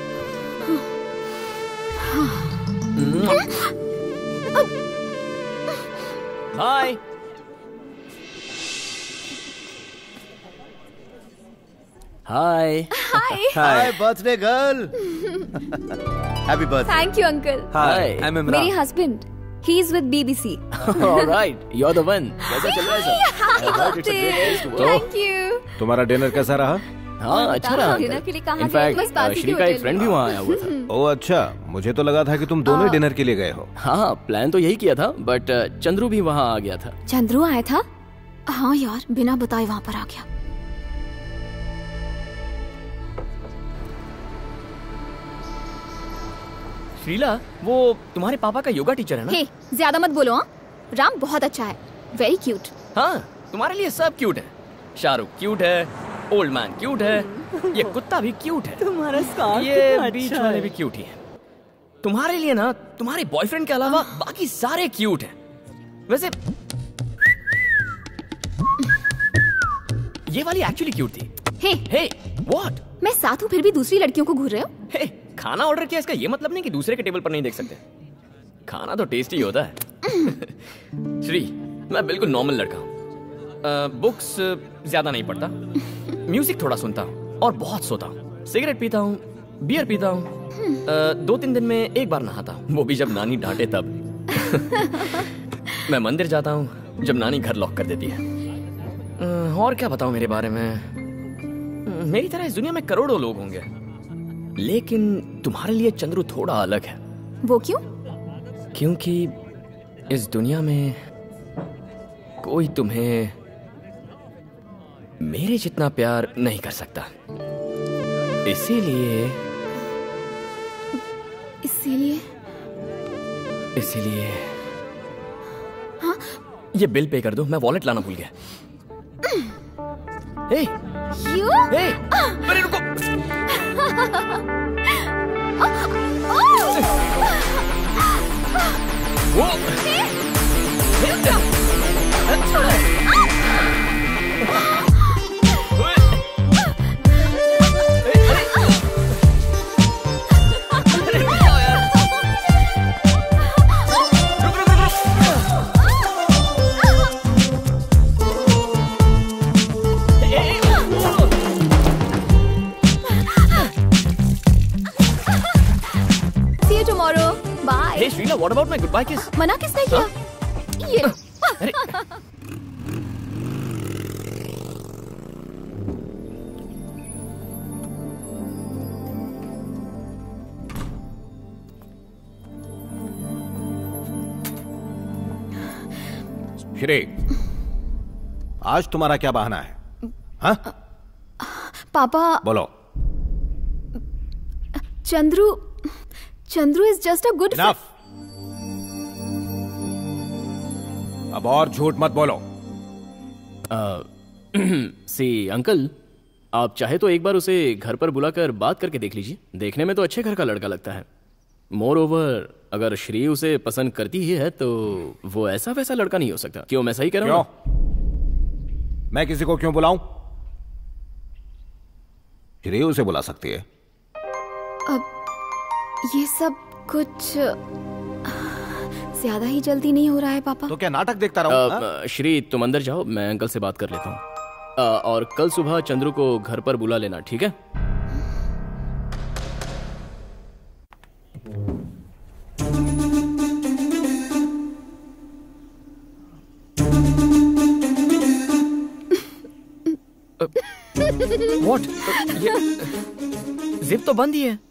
Hi. Hi. Hi, birthday girl. Happy birthday. Thank you, uncle. Hi, I'm Imran. मेरे husband, he is with BBC. All right, you're the one. कैसा चल रहा है सब? Thank you. तुम्हारा dinner कैसा रहा? हाँ, अच्छा रहा। डिनर के लिए कहाँ गए? इनफैक्ट बस बाजी श्री के का एक होटल फ्रेंड में। भी वहाँ आया हुआ था। ओह अच्छा, मुझे तो लगा था कि तुम दोनों डिनर के लिए गए हो। हाँ, प्लान तो यही किया था, बट चंद्रू भी वहाँ आ गया था। चंद्रू आया था? हाँ यार, बिना बताए वहाँ पर आ गया। श्रीला, वो तुम्हारे पापा का योगा टीचर है ना? हे, ज्यादा मत बोलो हाँ। राम बहुत अच्छा है, वेरी क्यूट। हाँ, तुम्हारे लिए सब क्यूट है। शाहरुख क्यूट है, ओल्ड मैन क्यूट है, ये कुत्ता भी क्यूट है, तुम्हारा स्कार्फ ये कितना बीच अच्छा वाले है। भी क्यूट ही है। तुम्हारे लिए ना, तुम्हारे बॉयफ्रेंड के अलावा बाकी सारे क्यूट हैं। वैसे ये वाली एक्चुअली क्यूट थी। Hey, what? मैं साथ हूँ फिर भी दूसरी लड़कियों को घूर रहे हो? हे, खाना ऑर्डर किया इसका ये मतलब नहीं कि दूसरे के टेबल पर नहीं देख सकते। खाना तो टेस्टी होता है। श्री, मैं बिल्कुल नॉर्मल लड़का हूँ। बुक्स ज्यादा नहीं पढ़ता, म्यूजिक थोड़ा सुनता हूँ और बहुत सोता हूँ। सिगरेट पीता हूँ, बियर पीता हूँ, 2-3 दिन में एक बार नहाता हूँ, वो भी जब नानी डांटे तब। मैं मंदिर जाता हूँ जब नानी घर लॉक कर देती है। और क्या बताऊँ मेरे बारे में? मेरी तरह इस दुनिया में करोड़ों लोग होंगे, लेकिन तुम्हारे लिए चंद्रू थोड़ा अलग है। वो क्यों? क्योंकि इस दुनिया में कोई तुम्हें मेरे जितना प्यार नहीं कर सकता। इसीलिए हाँ? ये बिल पे कर दो, मैं वॉलेट लाना भूल गया। हे, अरे रुको। वो See you tomorrow. Bye. Hey Srila, what about my goodbye kiss? मना किसने किया? ये लो। श्री, आज तुम्हारा क्या बहाना है? हाँ? पापा, बोलो। Chandru is just a good. Enough. अब और झूठ मत बोलो। सी अंकल, आप चाहे तो एक बार उसे घर पर बुलाकर बात करके देख लीजिए। देखने में तो अच्छे घर का लड़का लगता है। मोर ओवर, अगर श्री उसे पसंद करती ही है तो वो ऐसा वैसा लड़का नहीं हो सकता। क्यों, मैं सही कह रहा हूं? मैं किसी को क्यों बुलाऊं? श्री उसे बुला सकती है। अब ये सब कुछ ज्यादा ही जल्दी नहीं हो रहा है पापा? तो क्या नाटक देखता रहूं? श्री, तुम अंदर जाओ, मैं अंकल से बात कर लेता हूँ। और कल सुबह चंद्रू को घर पर बुला लेना, ठीक है? What? जिप तो बंद ही है।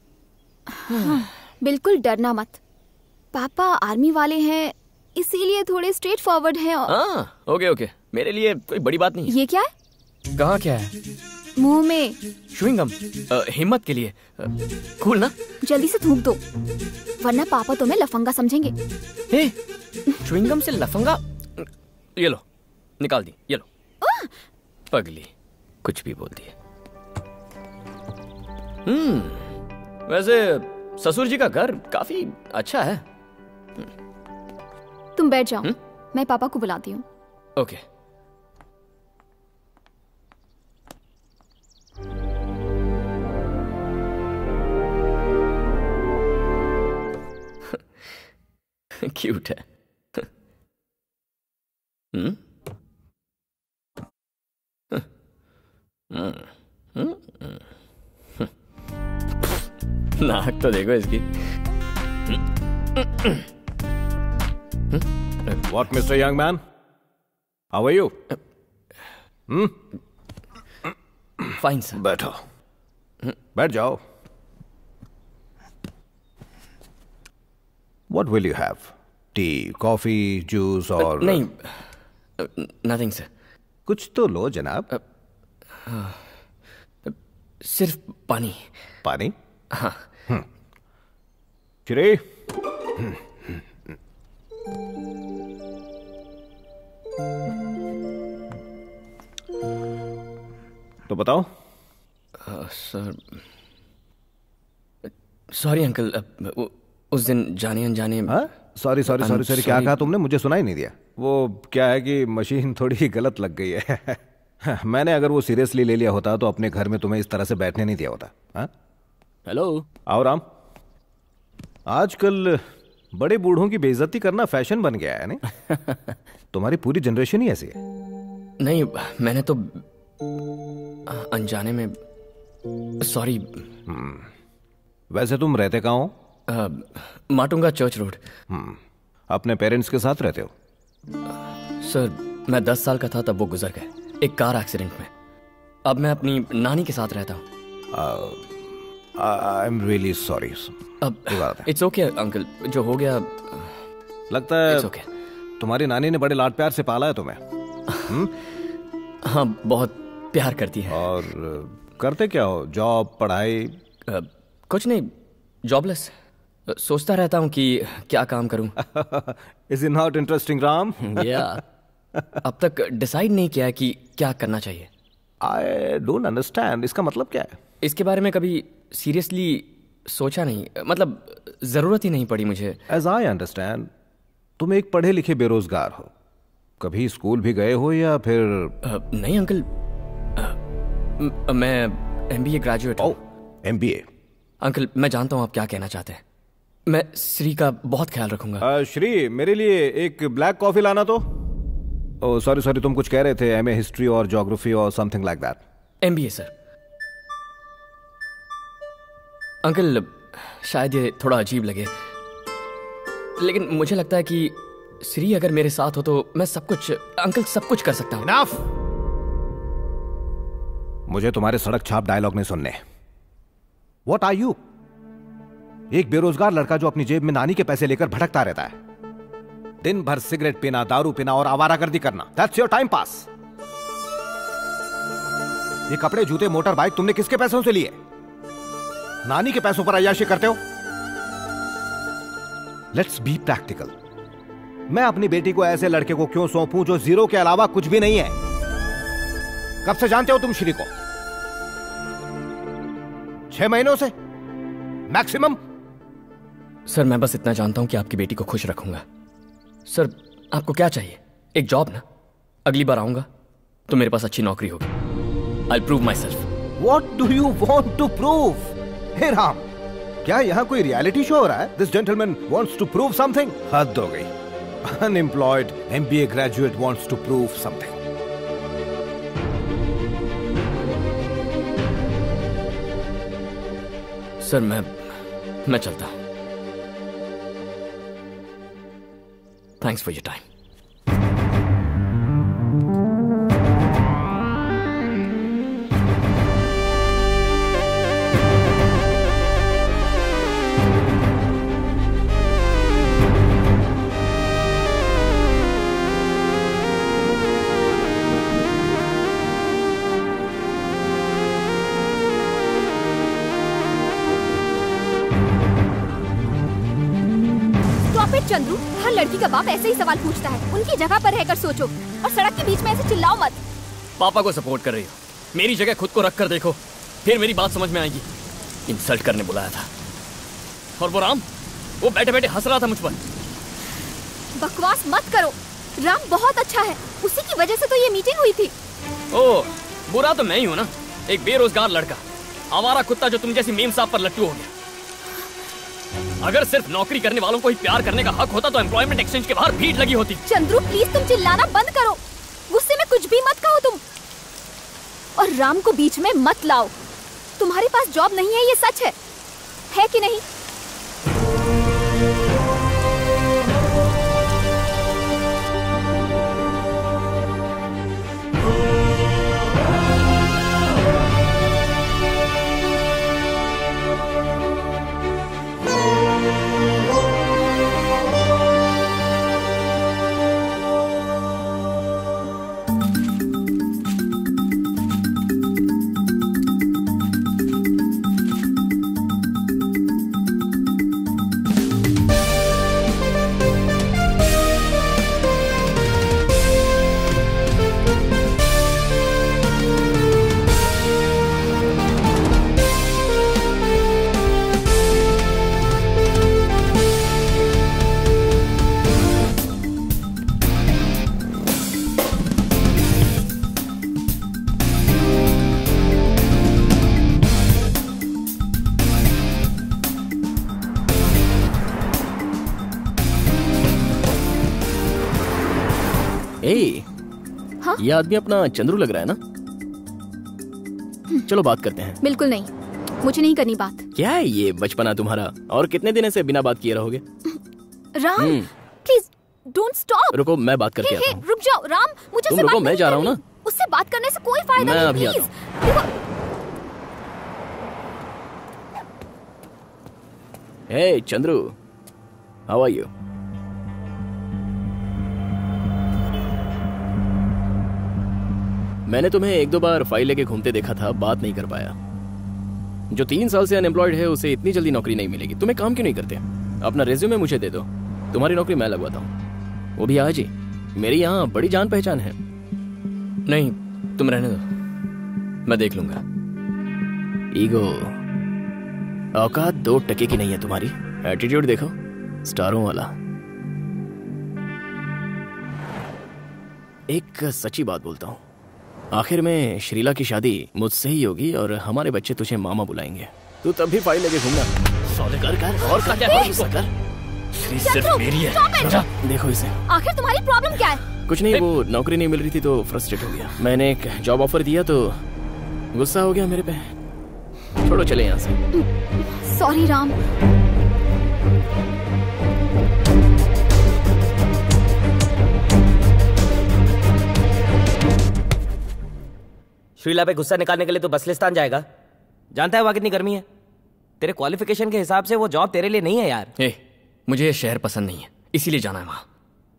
बिल्कुल डरना मत, पापा आर्मी वाले हैं इसीलिए थोड़े स्ट्रेट फॉरवर्ड हैं। ओके ओके, मेरे लिए कोई बड़ी बात नहीं है। ये क्या है? कहाँ क्या है? मुंह में च्युइंगम। हिम्मत के लिए। कूल ना? जल्दी से थूक दो वरना पापा तुम्हें लफंगा समझेंगे। च्युइंगम से लफंगा? ये लो, निकाल दी, ये लो। पगली, कुछ भी बोलती है। वैसे ससुर जी का घर काफी अच्छा है। तुम बैठ जाओ, मैं पापा को बुलाती हूँ। ओके। क्यूट है। नाक तो देखो इसकी। What, Mr. Young Man? How are you? Fine, sir. बैठो, बैठ जाओ। What will you have? Tea, coffee, juice और? नहीं, nothing, sir. कुछ तो लो जनाब। सिर्फ पानी। पानी? हाँ। श्री, तो बताओ। सर, सॉरी अंकल, उस दिन जाने अनजाने। सॉरी सॉरी सॉरी सॉरी, क्या कहा तुमने? मुझे सुनाई नहीं दिया। वो क्या है कि मशीन थोड़ी गलत लग गई है। मैंने अगर वो सीरियसली ले लिया होता तो अपने घर में तुम्हें इस तरह से बैठने नहीं दिया होता। हेलो। आओ राम। आजकल बड़े बूढ़ों की बेइज्जती करना फैशन बन गया है नहीं? तुम्हारी पूरी जनरेशन ही ऐसी है। नहीं, मैंने तो अनजाने में, सॉरी। वैसे तुम रहते कहाँ हो? Matunga church road. अपने पेरेंट्स के साथ रहते हो? सर, मैं 10 साल का था तब वो गुजर गए एक कार एक्सीडेंट में। अब मैं अपनी नानी के साथ रहता हूँ। I am really sorry. अब इट्स ओके अंकल, जो हो गया। लगता है okay. तुम्हारी नानी ने बड़े लाड प्यार से पाला है तुम्हें। हाँ, बहुत प्यार करती है। और करते क्या हो? जॉब, पढ़ाई? कुछ नहीं, जॉबलेस। सोचता रहता हूँ कि क्या काम करूँ। Is it not interesting Ram? अब तक डिसाइड नहीं किया कि क्या करना चाहिए। आई डोंट अंडरस्टैंड, इसका मतलब क्या है? इसके बारे में कभी सीरियसली सोचा नहीं, मतलब जरूरत ही नहीं पड़ी मुझे। एज आई अंडरस्टैंड, तुम एक पढ़े लिखे बेरोजगार हो। कभी स्कूल भी गए हो या फिर? नहीं अंकल, मैं MBA ग्रेजुएट हूँ। MBA? अंकल, मैं जानता हूँ आप क्या कहना चाहते हैं। मैं श्री का बहुत ख्याल रखूंगा। श्री, मेरे लिए एक ब्लैक कॉफी लाना तो। ओह सॉरी सॉरी, तुम कुछ कह रहे थे। MA हिस्ट्री और ज्योग्राफी और something like that. MBA sir. Uncle, शायद ये थोड़ा अजीब लगे, लेकिन मुझे लगता है कि श्री अगर मेरे साथ हो तो मैं सब कुछ, अंकल, सब कुछ कर सकता हूँ। Enough! मुझे तुम्हारे सड़क छाप डायलॉग नहीं सुनने। What are you? एक बेरोजगार लड़का जो अपनी जेब में नानी के पैसे लेकर भटकता रहता है। दिन भर सिगरेट पीना, दारू पीना और आवारागर्दी करना, दैट्स योर टाइम पास। ये कपड़े, जूते, मोटर बाइक तुमने किसके पैसों से लिए? नानी के पैसों पर अय्याशी करते हो? Let's be practical. मैं अपनी बेटी को ऐसे लड़के को क्यों सौंपूं जो जीरो के अलावा कुछ भी नहीं है? कब से जानते हो तुम श्री को? 6 महीनों से मैक्सिमम। सर मैं बस इतना जानता हूं कि आपकी बेटी को खुश रखूंगा। सर आपको क्या चाहिए? एक जॉब ना? अगली बार आऊंगा तो मेरे पास अच्छी नौकरी होगी। I'll prove myself. What do you want to prove? हे राम, क्या यहाँ कोई रियलिटी शो हो रहा है? This gentleman wants to prove something. हद हो गई। Unemployed MBA graduate wants to prove something. Sir मैं चलता हूं। Thanks for your time. Chandru, हर लड़की का बाप ऐसे ही सवाल पूछता है। उनकी जगह पर रहकर सोचो और सड़क के बीच में ऐसे चिल्लाओ मत। पापा को सपोर्ट कर रही हो, मेरी जगह खुद को रख कर देखो, फिर मेरी बात समझ में आएगी। इंसल्ट करने बुलाया था और वो राम, वो बैठे बैठे हंस रहा था मुझ पर। बकवास मत करो, राम बहुत अच्छा है, उसी की वजह से तो ये मीटिंग हुई थी। ओह, बुरा तो मैं ही हूँ ना, एक बेरोजगार लड़का, आवारा कुत्ता जो तुम जैसी मेम साहब पर लट्टू हो गया। अगर सिर्फ नौकरी करने वालों को ही प्यार करने का हक होता तो एम्प्लॉयमेंट एक्सचेंज के बाहर भीड़ लगी होती। चंद्रू प्लीज तुम चिल्लाना बंद करो, गुस्से में कुछ भी मत कहो तुम, और राम को बीच में मत लाओ। तुम्हारे पास जॉब नहीं है, ये सच है कि नहीं? ये आदमी अपना चंद्रू लग रहा है ना? चलो बात करते हैं। बिल्कुल नहीं, मुझे नहीं करनी बात। क्या है ये बचपना तुम्हारा? और कितने दिन से बिना बात किए रहोगे? Ram please don't stop. रुको मैं बात करके आता हूँ। रुक जाओ राम, मुझे तुम रुको, मैं जा रहा हूँ ना। उससे बात करने से कोई फायदा नहीं, अभी please. Hey Chandru, how are you? मैंने तुम्हें 1-2 बार फाइल लेके घूमते देखा था, बात नहीं कर पाया। जो 3 साल से अनएम्प्लॉयड है उसे इतनी जल्दी नौकरी नहीं मिलेगी। तुम्हें काम क्यों नहीं करते? अपना रेज्यूमे मुझे दे दो, तुम्हारी नौकरी मैं लगवाता हूँ, वो भी आज ही। मेरी यहाँ बड़ी जान पहचान है। नहीं तुम रहने दो, मैं देख लूंगा। ईगो, औकात 2 टके की नहीं है तुम्हारी। एटीट्यूड देखो, स्टारों वाला। एक सच्ची बात बोलता हूँ, आखिर में श्रीला की शादी मुझसे ही होगी और हमारे बच्चे तुझे मामा बुलाएंगे। तू तब भी फाइल लेके घूमना। सौदे कर और कर। श्री सिर्फ मेरी है। देखो इसे। आखिर तुम्हारी प्रॉब्लम क्या है? कुछ नहीं, वो नौकरी नहीं मिल रही थी तो फ्रस्ट्रेट हो गया। मैंने एक जॉब ऑफर दिया तो गुस्सा हो गया मेरे पे। छोड़ो, चले यहाँ से। सॉरी राम। श्रीला पे गुस्सा निकालने के लिए तो बसलिस्तान जाएगा। जानता है वहां कितनी गर्मी है? तेरे क्वालिफिकेशन के हिसाब से वो जॉब तेरे लिए नहीं है यार। मुझे ये शहर पसंद नहीं है, इसीलिए जाना है वहां।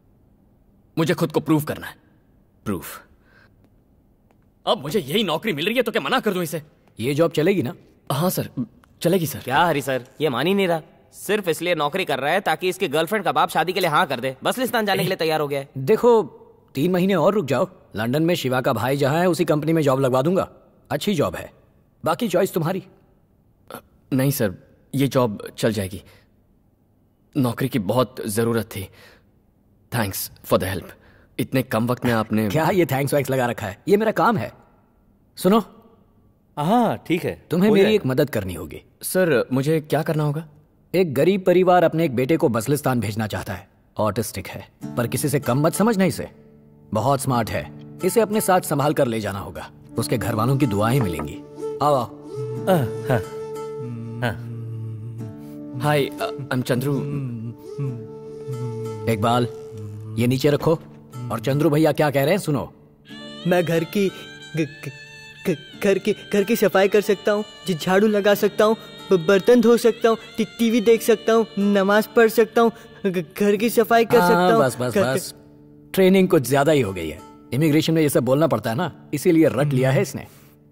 मुझे खुद को प्रूव करना है। प्रूफ। अब मुझे यही नौकरी मिल रही है तो क्या मना कर दूं इसे? ये जॉब चलेगी ना? हाँ सर, चलेगी सर। क्या हरी सर, ये मान ही नहीं रहा। सिर्फ इसलिए नौकरी कर रहा है ताकि इसकी गर्लफ्रेंड का बाप शादी के लिए हाँ कर दे। बसलिस्तान जाने के लिए तैयार हो गया है। देखो 3 महीने और रुक जाओ। लंदन में शिवा का भाई जहाँ है उसी कंपनी में जॉब लगवा दूंगा। अच्छी जॉब है, बाकी चॉइस तुम्हारी। नहीं सर, ये जॉब चल जाएगी। नौकरी की बहुत जरूरत थी। Thanks for the help. इतने कम वक्त में आपने। क्या ये थैंक्स वैक्स लगा रखा है? ये मेरा काम है। सुनो। हाँ ठीक है, तुम्हें मेरी एक मदद करनी होगी। सर मुझे क्या करना होगा? एक गरीब परिवार अपने एक बेटे को बसलिस्तान भेजना चाहता है। ऑटिस्टिक है, पर किसी से कम मत समझना इसे। बहुत स्मार्ट है। इसे अपने साथ संभाल कर ले जाना होगा। उसके घर वालों की दुआएं मिलेंगी। आओ आओ। Hi, I am Chandru. Iqbal, ये नीचे रखो। और चंद्रू भैया क्या कह रहे हैं सुनो। मैं घर की सफाई कर सकता हूँ, झाड़ू लगा सकता हूँ, बर्तन धो सकता हूँ, टीवी देख सकता हूँ, नमाज पढ़ सकता हूँ, घर की सफाई कर सकता हूँ। बस। ट्रेनिंग कुछ ज्यादा ही हो गई है। इमिग्रेशन में ये सब बोलना पड़ता है ना, इसीलिए रट लिया है इसने।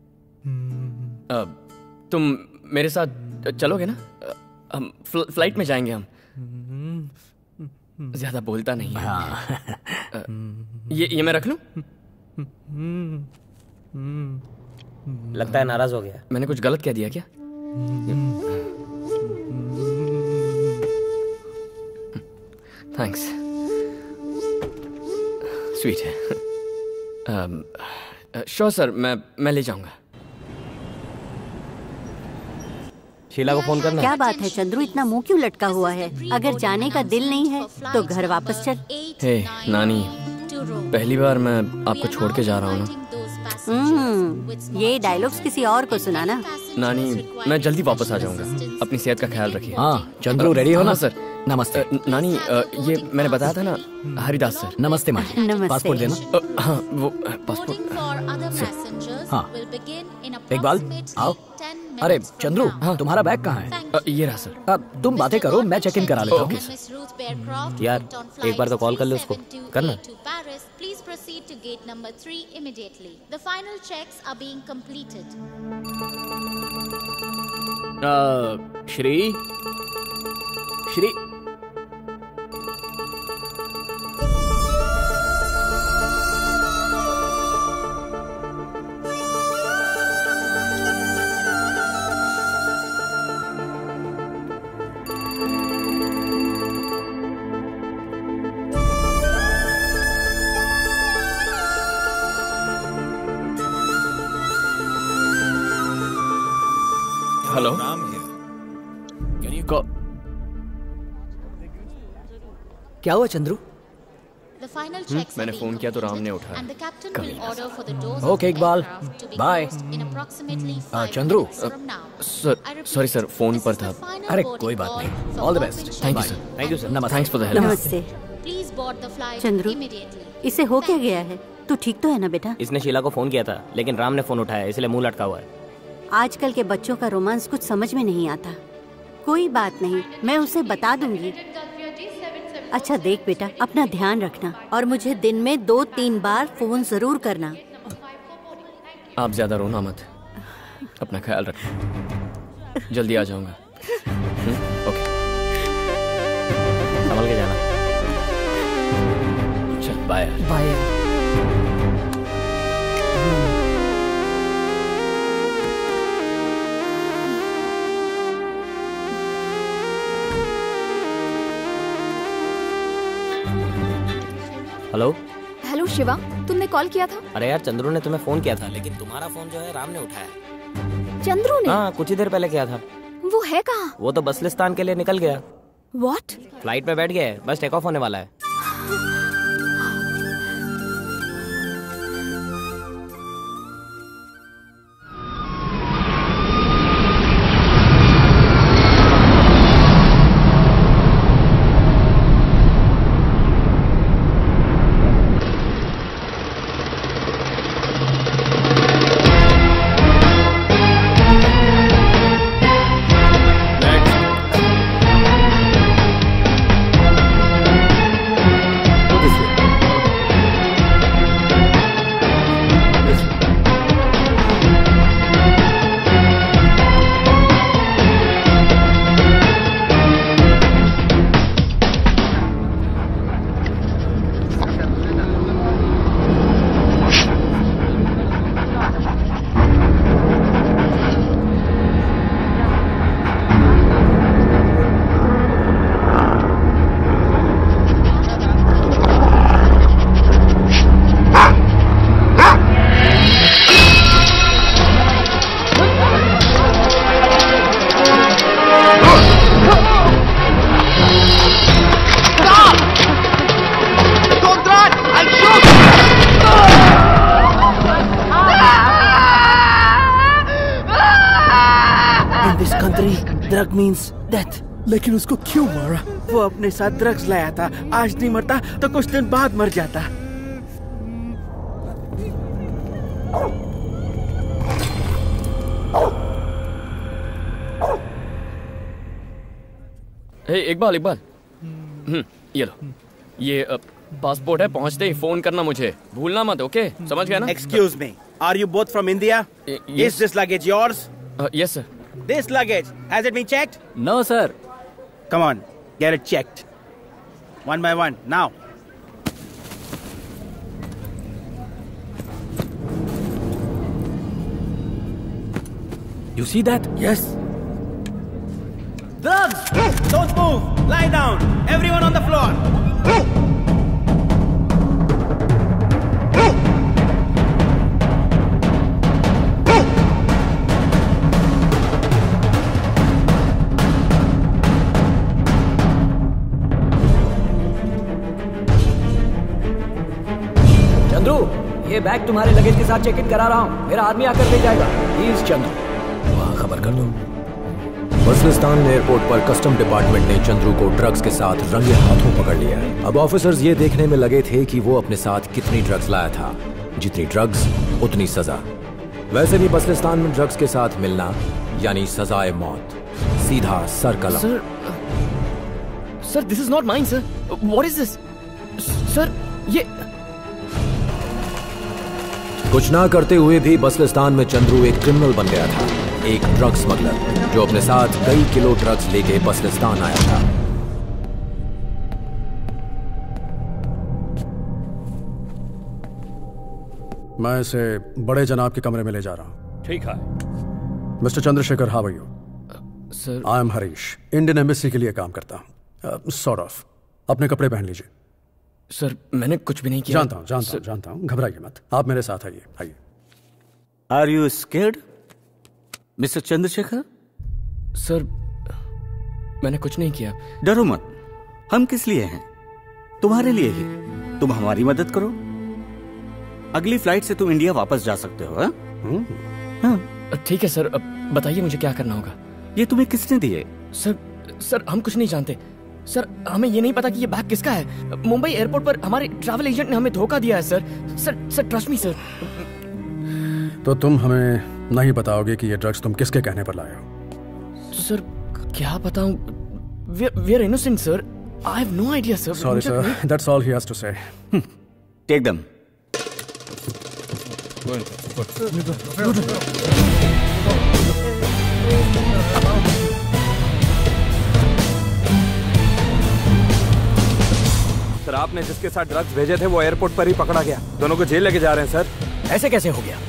तुम मेरे साथ चलोगे ना? हम फ्लाइट में जाएंगे। हम ज्यादा बोलता नहीं है। हाँ। ये मैं रख लूं? लगता है नाराज हो गया। मैंने कुछ गलत कह दिया क्या? थैंक्स, स्वीट है। श्योर सर, मैं ले जाऊंगा। शीला को फोन करना। क्या बात है चंद्रू, इतना मुंह क्यों लटका हुआ है? अगर जाने का दिल नहीं है तो घर वापस चल। हे नानी, पहली बार मैं आपको छोड़ के जा रहा हूँ ना। ये डायलॉग्स किसी और को सुनाना। नानी, मैं जल्दी वापस आ जाऊंगा। अपनी सेहत का ख्याल रखिए। हाँ चंद्रू, रेडी हो ना? सर नमस्ते। नानी, ये मैंने बताया था ना, हरिदास सर। नमस्ते माँ। नमस्ते। पासपोर्ट देना। हाँ वो पासपोर्ट। हाँ इकबाल आओ। अरे चंद्रू, हाँ तुम्हारा बैग कहाँ है? ये रहा सर। अब तुम बातें करो, मैं चेक इन करा लेता हूँ। यार एक बार तो कॉल कर ले उसको। करना। श्री हेलो। क्या हुआ चंद्रू? मैंने फोन किया तो राम ने उठाया। Okay Iqbal, bye. Chandru. Sorry sir, phone पर था। अरे कोई बात नहीं। All the best. Thank you sir. Thank you sir. Thanks for the help. नमस्ते। चंद्रू, इसे हो क्या गया है? तू ठीक तो है ना बेटा? इसने शीला को फोन किया था लेकिन राम ने फोन उठाया, इसलिए मुंह लटका हुआ है। आजकल के बच्चों का रोमांस कुछ समझ में नहीं आता। कोई बात नहीं, मैं उसे बता दूंगी। अच्छा देख बेटा, अपना ध्यान रखना और मुझे दिन में 2-3 बार फोन जरूर करना। आप ज्यादा रोना मत, अपना ख्याल रखना। जल्दी आ जाऊंगा। ओके, संभल के जाना। चल bye bye. Hello. Hello Shiva, तुमने कॉल किया था? अरे यार चंद्रू ने तुम्हें फोन किया था लेकिन तुम्हारा फोन जो है राम ने उठाया। चंद्रू ने? हाँ, कुछ ही देर पहले किया था। वो है कहाँ? वो तो बसलिस्तान के लिए निकल गया। What? फ्लाइट पे बैठ गया है, बस टेक ऑफ होने वाला है। Drug means death. लेकिन उसको क्यों मारा? वो अपने साथ ड्रग्स लाया था, आज नहीं मरता तो कुछ दिन बाद मर जाता। इकबाल ये लो, ये पासपोर्ट है, पहुंचते ही फोन करना मुझे, भूलना मत। ओके, समझ गया ना? Excuse me, are you both from India? Yes. Is this luggage yours? Yes sir. This luggage, has it been checked? No sir. Come on, get it checked. One by one, now. You see that? Yes. Drugs! Don't move! Lie down! Everyone on the floor! Chandru, ये bag तुम्हारे luggage के साथ check in करा रहा हूँ। मेरा आदमी आकर ले जाएगा। प्लीज चंद्रू, वहाँ खबर कर दो। बसलिस्तान एयरपोर्ट पर कस्टम डिपार्टमेंट ने चंद्रू को ड्रग्स के साथ रंगे हाथों पकड़ लिया है। अब ऑफिसर्स ये देखने में लगे थे कि वो अपने साथ कितनी ड्रग्स लाया था। जितनी ड्रग्स उतनी सजा। वैसे भी बसलिस्तान में ड्रग्स के साथ मिलना यानी सजाए मौत, सीधा सर कलम। Sir this is not mine sir. What is this sir? ये कुछ ना करते हुए भी बसलिस्तान में चंद्रू एक क्रिमिनल बन गया था, एक ड्रग स्मगलर जो अपने साथ कई किलो ड्रग्स लेके बसलिस्तान आया था। मैं इसे बड़े जनाब के कमरे में ले जा रहा हूँ। ठीक है। Mister Chandrashekhar, how are you? Sir I am Harish, Indian embassy के लिए काम करता हूँ। Sort of. अपने कपड़े पहन लीजिए। सर मैंने कुछ भी नहीं किया। जानता हूँ, घबराइए मत। आप मेरे साथ आइए, आइए। Are you scared, mister Chandrashekhar? Sir मैंने कुछ नहीं किया। डरो मत, हम किस लिए हैं? तुम्हारे लिए ही। तुम हमारी मदद करो, अगली फ्लाइट से तुम इंडिया वापस जा सकते हो। हाँ? ठीक है सर, बताइए मुझे क्या करना होगा। ये तुम्हें किसने दिए? सर हम कुछ नहीं जानते। सर हमें ये नहीं पता कि ये बैग किसका है। मुंबई एयरपोर्ट पर हमारे ट्रैवल एजेंट ने हमें धोखा दिया है सर ट्रस्ट मी सर। तो तुम हमें नहीं बताओगे कि ये ड्रग्स तुम किसके कहने पर लाए हो? सर क्या बताऊं? We are innocent sir. I have no idea sir. Sorry sir, that's all he has to say. Take them. Sir आपने जिसके साथ ड्रग्स भेजे थे वो एयरपोर्ट पर ही पकड़ा गया। दोनों को जेल लेके जा रहे हैं सर। ऐसे कैसे हो गया?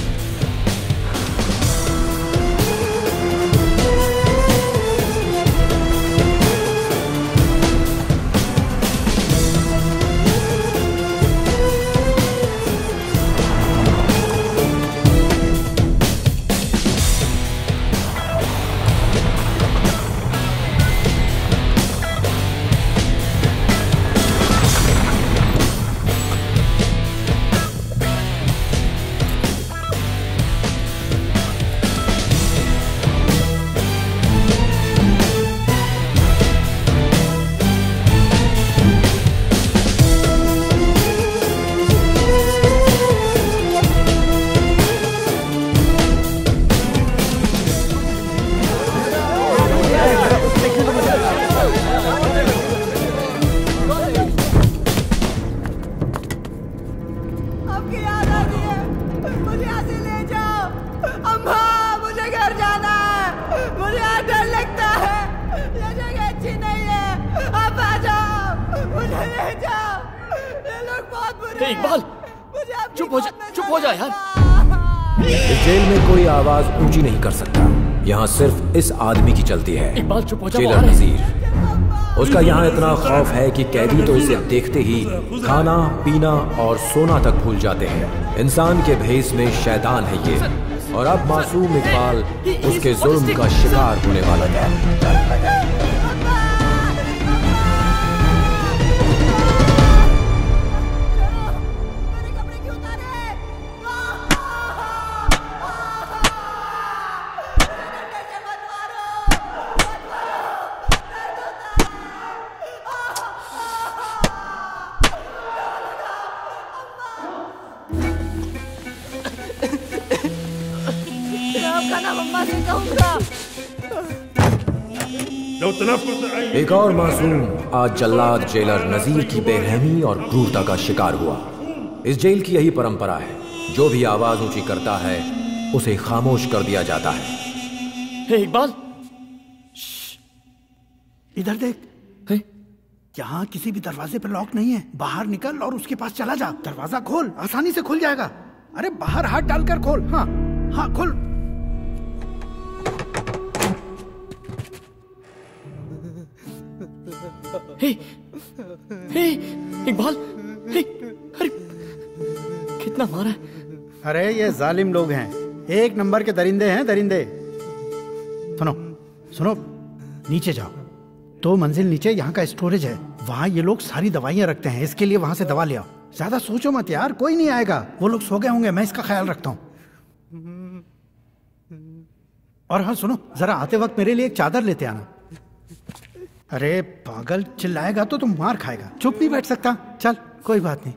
इकबाल चुप हो जा यार। इस जेल में कोई आवाज ऊंची नहीं कर सकता। यहाँ सिर्फ इस आदमी की चलती है। इकबाल चुप हो जा। जेलर नजीर। उसका यहाँ इतना खौफ है कि कैदी तो इसे देखते ही खाना पीना और सोना तक भूल जाते हैं। इंसान के भेष में शैतान है ये, और अब मासूम इकबाल उसके जुल्म का शिकार होने वाला है। आपका नाम अम्मा से कहूँगा। एक और मासूम आज जल्लाद जेलर नजीर की बेरहमी और क्रूरता का शिकार हुआ। इस जेल की यही परंपरा है, जो भी आवाज ऊंची करता है उसे खामोश कर दिया जाता है। इकबाल, इधर देख, यहाँ किसी भी दरवाजे पर लॉक नहीं है। बाहर निकल और उसके पास चला जा। दरवाजा खोल, आसानी से खुल जाएगा। अरे बाहर हाथ डालकर खोल। हाँ हाँ खोल। इकबाल, अरे कितना मारा है। अरे ये जालिम लोग हैं, एक नंबर के दरिंदे हैं, दरिंदे। सुनो सुनो, नीचे जाओ, 2 मंजिल नीचे यहाँ का स्टोरेज है, वहाँ ये लोग सारी दवाइयाँ रखते हैं, इसके लिए वहाँ से दवा ले आओ। ज्यादा सोचो मत यार, कोई नहीं आएगा, वो लोग सो गए होंगे, मैं इसका ख्याल रखता हूँ। और हाँ सुनो, जरा आते वक्त मेरे लिए एक चादर लेते आना। अरे पागल, चिल्लाएगा तो तुम मार खाएगा, चुप नहीं बैठ सकता। चल कोई बात नहीं।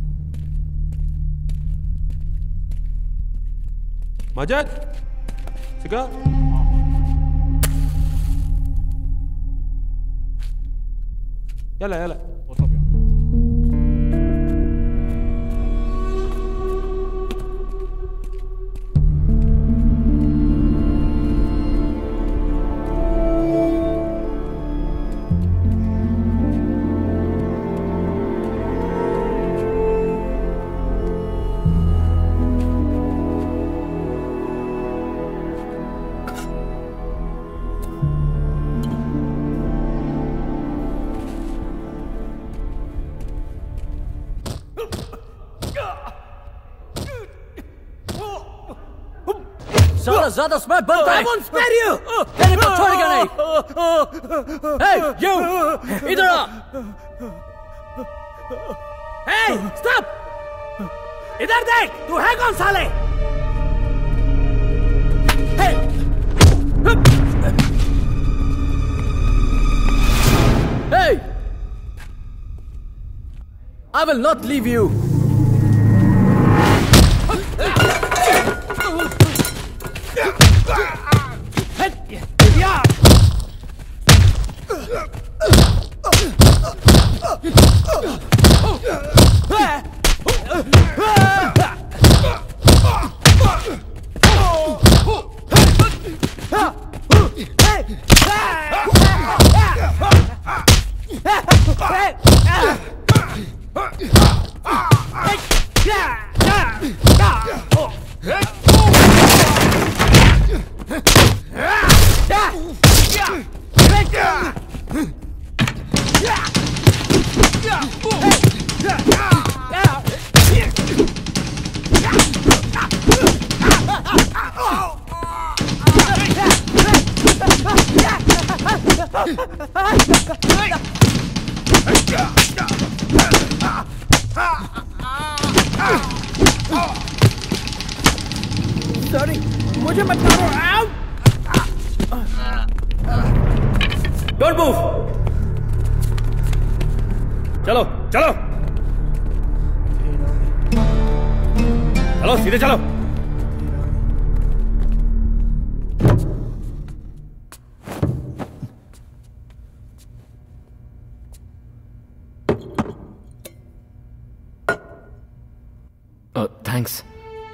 मजद सिगा يلا ज्यादा स्मार्ट बनता है। I won't spare you. तेरे को छोड़ेगा नहीं। Hey, you, इधर आ। Hey, stop. इधर देख, तू है कौन साले? Hey. Hey, I will not leave you. Sorry, मुझे मत मारो। Don't move. चलो चलो चलो, सीधे चलो। थैंक्स।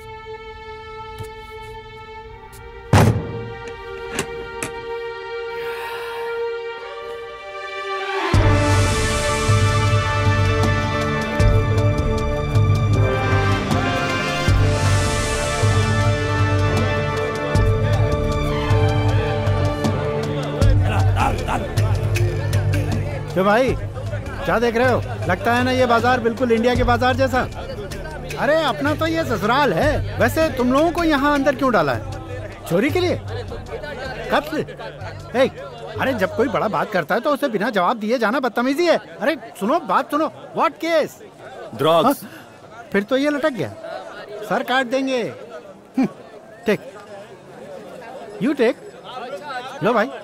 तो भाई क्या देख रहे हो? लगता है ना ये बाजार बिल्कुल इंडिया के बाजार जैसा। अरे अपना तो ये ससुराल है। वैसे तुम लोगों को यहाँ अंदर क्यों डाला है? चोरी के लिए? कत्ल? अरे जब कोई बड़ा बात करता है तो उसे बिना जवाब दिए जाना बदतमीजी है। अरे सुनो, बात सुनो। What case? ड्रग्स। फिर तो ये लटक गया, सर काट देंगे। Take, you take. लो भाई।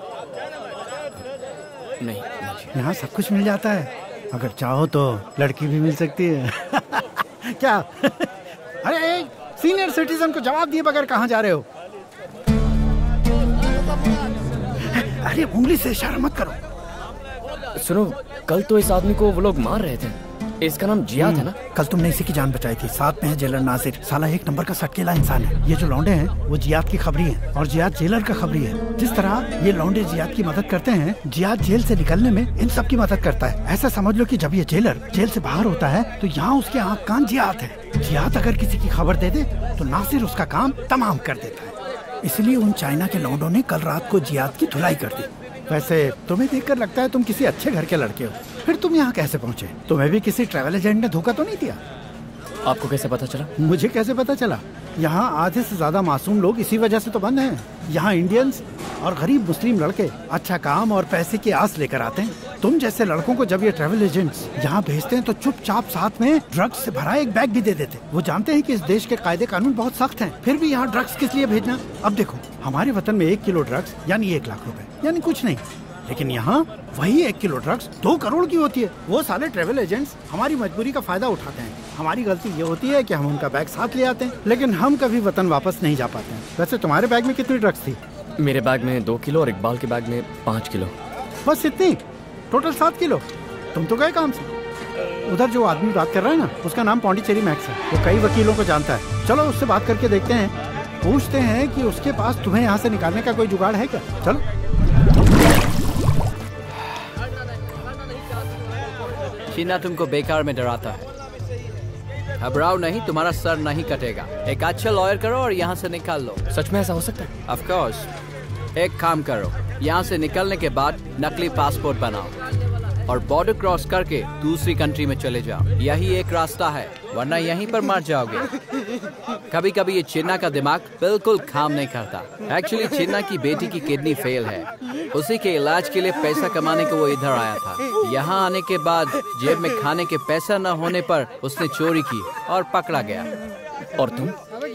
नहीं, यहाँ सब कुछ मिल जाता है, अगर चाहो तो लड़की भी मिल सकती है। क्या? अरे सीनियर सिटीजन को जवाब दिए बगैर कहाँ जा रहे हो? अरे उंगली से इशारा मत करो। सुनो, कल तो इस आदमी को वो लोग मार रहे थे। इसका नाम जिया था ना? कल तुमने इसी की जान बचाई थी। साथ में है जेलर नासिर, साला एक नंबर का सटकेला इंसान है। ये जो लौंडे हैं वो जियाद की खबरी है और जियाद जेलर का खबरी है। जिस तरह ये लौंडे जियाद की मदद करते हैं, जियाद जेल से निकलने में इन सब की मदद करता है। ऐसा समझ लो कि जब ये जेलर जेल से बाहर होता है तो यहाँ उसके आँख कान जियाद है। जियाद अगर किसी की खबर दे दे तो नासिर उसका काम तमाम कर देता है। इसलिए उन चाइना के लौंडों ने कल रात को जियाद की धुलाई कर दी। वैसे तुम्हें देखकर लगता है तुम किसी अच्छे घर के लड़के हो। फिर तुम यहाँ कैसे पहुँचे? तुम्हें भी किसी ट्रैवल एजेंट ने धोखा तो नहीं दिया? आपको कैसे पता चला? मुझे कैसे पता चला? यहाँ आधे से ज्यादा मासूम लोग इसी वजह से तो बंद हैं। यहाँ इंडियंस और गरीब मुस्लिम लड़के अच्छा काम और पैसे की आस लेकर आते हैं। तुम जैसे लड़कों को जब ये ट्रैवल एजेंट्स यहाँ भेजते हैं तो चुपचाप साथ में ड्रग्स से भरा एक बैग भी दे देते। वो जानते हैं कि इस देश के कायदे कानून बहुत सख्त हैं, फिर भी यहाँ ड्रग्स किस लिए भेजना? अब देखो, हमारे वतन में 1 किलो ड्रग्स यानी 1 लाख रुपए, यानी कुछ नहीं। लेकिन यहाँ वही 1 किलो ड्रग्स 2 करोड़ की होती है। वो साले ट्रैवल एजेंट्स हमारी मजबूरी का फायदा उठाते हैं। हमारी गलती ये होती है कि हम उनका बैग साथ ले आते हैं, लेकिन हम कभी वतन वापस नहीं जा पाते हैं। वैसे तुम्हारे बैग में कितनी ड्रग्स थी? मेरे बैग में 2 किलो और इकबाल के बैग में 5 किलो। बस इतनी? Total 7 kilo? तुम तो गए काम से। उधर जो आदमी बात कर रहा है ना, उसका नाम पौंडीचेरी मैक्स है। वो कई वकीलों को जानता है। चलो उससे बात करके देखते हैं, पूछते हैं कि उसके पास तुम्हें यहाँ से निकालने का कोई जुगाड़ है क्या। चलो। चीना तुमको बेकार में डराता है। घबराओ नहीं, तुम्हारा सर नहीं कटेगा। एक अच्छा लॉयर करो और यहाँ से निकाल लो। सच में ऐसा हो सकता है? Of course. एक काम करो, यहाँ से निकलने के बाद नकली पासपोर्ट बनाओ और बॉर्डर क्रॉस करके दूसरी कंट्री में चले जाओ। यही एक रास्ता है, वरना यहीं पर मर जाओगे। कभी कभी ये चिन्ना का दिमाग बिल्कुल काम नहीं करता। एक्चुअली चिन्ना की बेटी की किडनी फेल है, उसी के इलाज के लिए पैसा कमाने को वो इधर आया था। यहाँ आने के बाद जेब में खाने के पैसा न होने पर उसने चोरी की और पकड़ा गया। और तुम?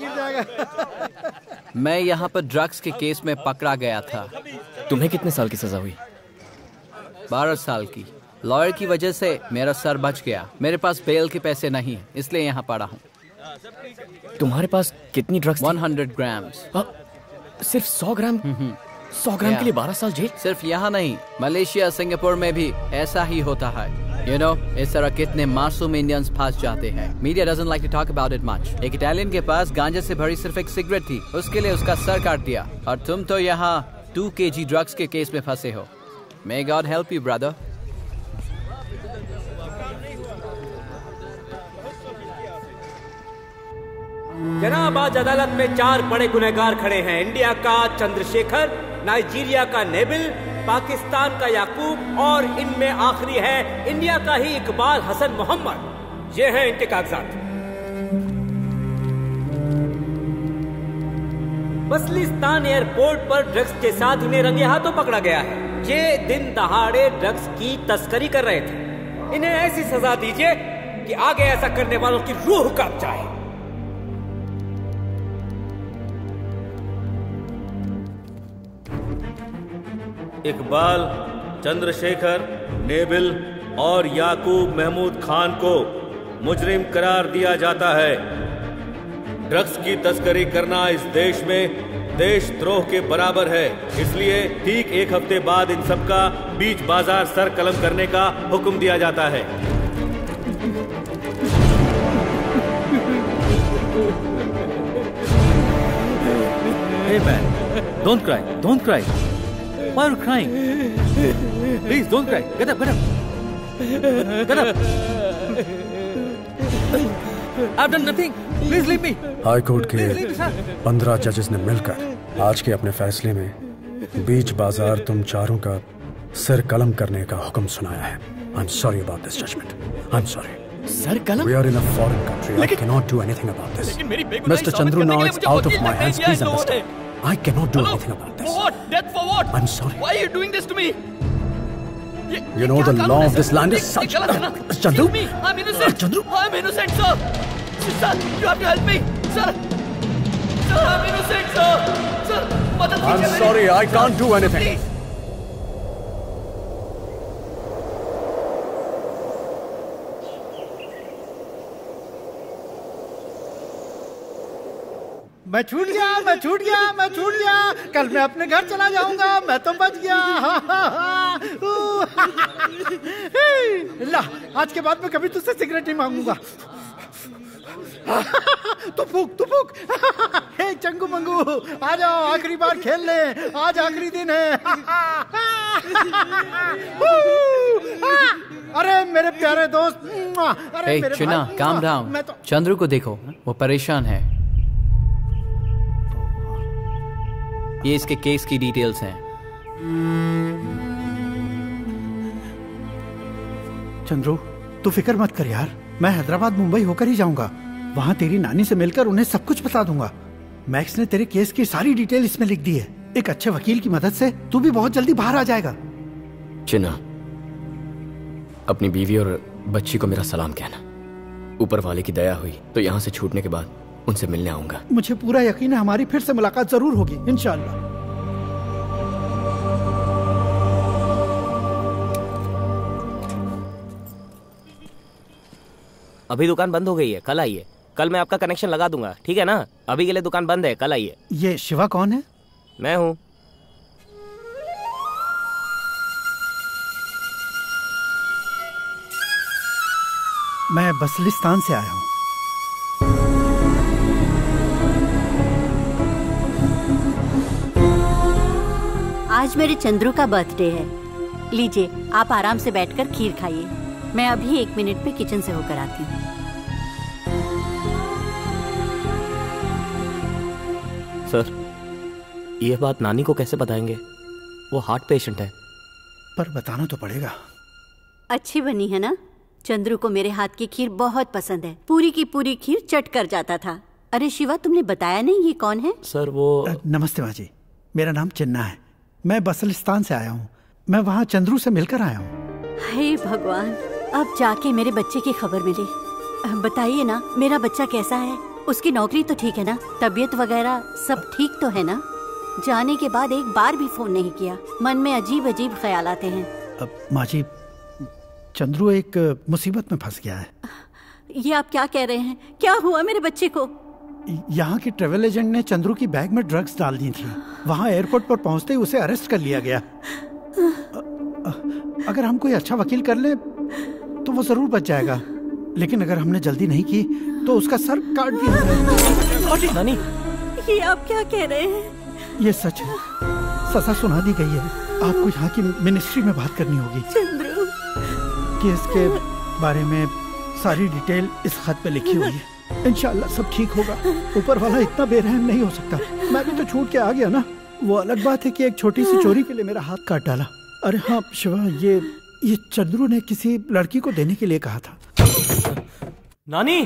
मैं यहाँ पर ड्रग्स के केस में पकड़ा गया था। तुम्हें कितने साल की सजा हुई? 12 साल की। लॉयर की वजह से मेरा सर बच गया। मेरे पास बेल के पैसे नहीं है, इसलिए यहाँ पड़ा हूँ। तुम्हारे पास कितनी ड्रग्स? 100 ग्राम्स। सिर्फ 100 ग्राम? 100 ग्राम के लिए 12 साल जेल? सिर्फ यहाँ नहीं, मलेशिया, सिंगापुर में भी ऐसा ही होता है। You know, इस तरह कितने मासूम इंडियंस फंस जाते हैं। Media doesn't like to talk about it much। एक इटालियन के पास गांजे से भरी सिर्फ एक सिगरेट थी, उसके लिए उसका सर काट दिया। और तुम तो यहाँ 2 kg ड्रग्स के केस में फंसे हो। May God help you, brother। जनाब, आज अदालत में 4 बड़े गुनहगार खड़े हैं। इंडिया का चंद्रशेखर, नाइजीरिया का नेबिल, पाकिस्तान का याकूब और इनमें आखिरी है इंडिया का ही इकबाल हसन मोहम्मद। ये हैं इनके कागजात। बसलिस्तान एयरपोर्ट पर ड्रग्स के साथ इन्हें रंगे हाथों पकड़ा गया है। ये दिन दहाड़े ड्रग्स की तस्करी कर रहे थे। इन्हें ऐसी सजा दीजिए कि आगे ऐसा करने वालों की रूह कांप जाए। इकबाल, चंद्रशेखर, नेबिल और याकूब महमूद खान को मुजरिम करार दिया जाता है। ड्रग्स की तस्करी करना इस देश में देशद्रोह के बराबर है। इसलिए ठीक 1 हफ्ते बाद इन सबका बीच बाजार सर कलम करने का हुक्म दिया जाता है। Hey man, don't cry, don't cry. Why are you crying? Please don't cry. Get up, get up. Get up. I've done nothing. Please leave me. High court के 15 जजेस ने मिलकर आज के अपने फैसले में बीच बाजार तुम चारों का सिर कलम करने का हुक्म सुनाया है। I'm sorry about this judgment. I'm sorry. Sir कलम? We are in a foreign country. I cannot do anything about this. Mr. Chandru, now it's out of my hands. Please understand. I cannot do anything about this. For what? Death for what? I'm sorry. Why are you doing this to me? You know the law of this land is such. Chandru? Me. I'm innocent. Chandru? I'm innocent, sir. Sir, you have to help me. Sir. Sir, I'm innocent, sir. Sir, मदद कीजिए। I'm sorry. I can't do anything. Please. मैं छूट गया। कल मैं अपने घर चला जाऊंगा, मैं तो बच गया। ला, आज के बाद मैं कभी तुझसे सिगरेट नहीं मांगूंगा। तू फूक। हे चंगू मंगू, आ जाओ, आखिरी बार खेल ले, आज आखिरी दिन है। अरे मेरे प्यारे दोस्त, अरे मेरे चिन्ना, भाई, काम डाउन। मैं तो चंद्रू को देखो, वो परेशान है। ये इसके केस की डिटेल्स हैं। चंद्रू, तू फिक्र मत कर यार, मैं हैदराबाद मुंबई होकर ही जाऊंगा। वहाँ तेरी नानी से मिलकर उन्हें सब कुछ बता दूंगा। मैक्स ने तेरे केस की सारी डिटेल इसमें लिख दी है। एक अच्छे वकील की मदद से तू भी बहुत जल्दी बाहर आ जाएगा। चिन्ना, अपनी बीवी और बच्ची को मेरा सलाम कहना। ऊपर वाले की दया हुई तो यहाँ से छूटने के बाद उनसे मिलने आऊंगा। मुझे पूरा यकीन है हमारी फिर से मुलाकात जरूर होगी, इंशाअल्लाह। अभी दुकान बंद हो गई है, कल आइए। कल मैं आपका कनेक्शन लगा दूंगा, ठीक है ना? अभी के लिए दुकान बंद है, कल आइए। ये शिवा कौन है? मैं हूँ। मैं बसलिस्तान से आया हूँ। आज मेरे चंद्रू का बर्थडे है। लीजिए, आप आराम से बैठकर खीर खाइए। मैं अभी 1 मिनट में किचन से होकर आती हूँ। सर, ये बात नानी को कैसे बताएंगे? वो हार्ट पेशेंट है। पर बताना तो पड़ेगा। अच्छी बनी है ना? चंद्रू को मेरे हाथ की खीर बहुत पसंद है। पूरी की पूरी खीर चट कर जाता था। अरे शिवा, तुमने बताया नहीं ये कौन है? सर वो नमस्ते माँ जी, मेरा नाम चिन्ना है। मैं बसलिस्तान से आया हूँ। मैं वहाँ चंद्रू से मिलकर आया हूँ। हे भगवान, अब जाके मेरे बच्चे की खबर मिली। बताइए ना, मेरा बच्चा कैसा है? उसकी नौकरी तो ठीक है ना? तबीयत वगैरह सब ठीक तो है ना? जाने के बाद एक बार भी फोन नहीं किया। मन में अजीब अजीब ख्याल आते हैं। माँ जी, चंद्रू एक मुसीबत में फंस गया है। ये आप क्या कह रहे हैं? क्या हुआ मेरे बच्चे को? यहाँ की ट्रेवल एजेंट ने चंद्रू की बैग में ड्रग्स डाल दी थी। वहाँ एयरपोर्ट पर पहुँचते ही उसे अरेस्ट कर लिया गया। अगर हम कोई अच्छा वकील कर ले तो वो जरूर बच जाएगा, लेकिन अगर हमने जल्दी नहीं की तो उसका सर काट दिया। नानी, ये आप क्या कह रहे हैं? ये सच है, सजा सुना दी गई है। आपको यहाँ की मिनिस्ट्री में बात करनी होगी। चंद्रू, केस के बारे में सारी डिटेल इस खत पे लिखी हुई है। इंशाल्लाह सब ठीक होगा। ऊपर वाला इतना बेरहम नहीं हो सकता। मैं भी तो छूट के आ गया ना। वो अलग बात है कि एक छोटी सी चोरी के लिए मेरा हाथ काट डाला। अरे हाँ शिवा, ये चंद्रू ने किसी लड़की को देने के लिए कहा था। नानी,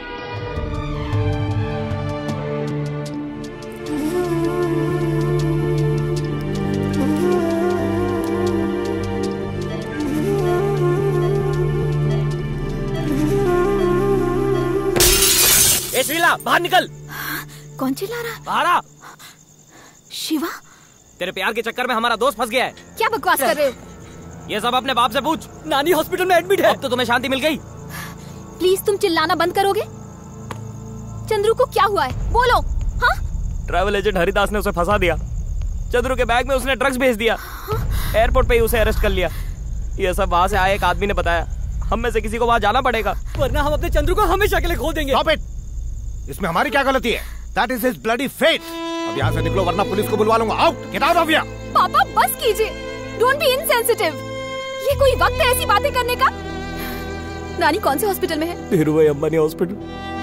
ए श्रीला, बाहर निकल। कौन चिल्ला रहा? बाहर आ। शिवा, तेरे प्यार के चक्कर में हमारा दोस्त फंस गया है। क्या बकवास कर रहे हो? ये सब अपने बाप से पूछ। नानी हॉस्पिटल में एडमिट है। अब तो तुम्हें शांति मिल गई। प्लीज तुम चिल्लाना बंद करोगे? चंद्रू को क्या हुआ है? बोलो। हाँ? ट्रैवल एजेंट हरिदास ने उसे फंसा दिया। चंद्रू के बैग में उसने ड्रग्स भेज दिया। एयरपोर्ट पे ही उसे अरेस्ट कर लिया। ये सब वहाँ से आए एक आदमी ने बताया। हम में से किसी को वहाँ जाना पड़ेगा, वरना हम अपने चंद्रू को हमेशा के लिए खो देंगे। Stop it! इसमें हमारी क्या गलती है? That is his bloody fate. अब यहाँ से निकलो वरना पुलिस को बुलवा लूंगा। Out! Get out of here! पापा बस कीजिए। Don't be insensitive. ये कोई वक्त है ऐसी बातें करने का? नानी कौन से हॉस्पिटल में है? धीरूभाई अंबानी हॉस्पिटल।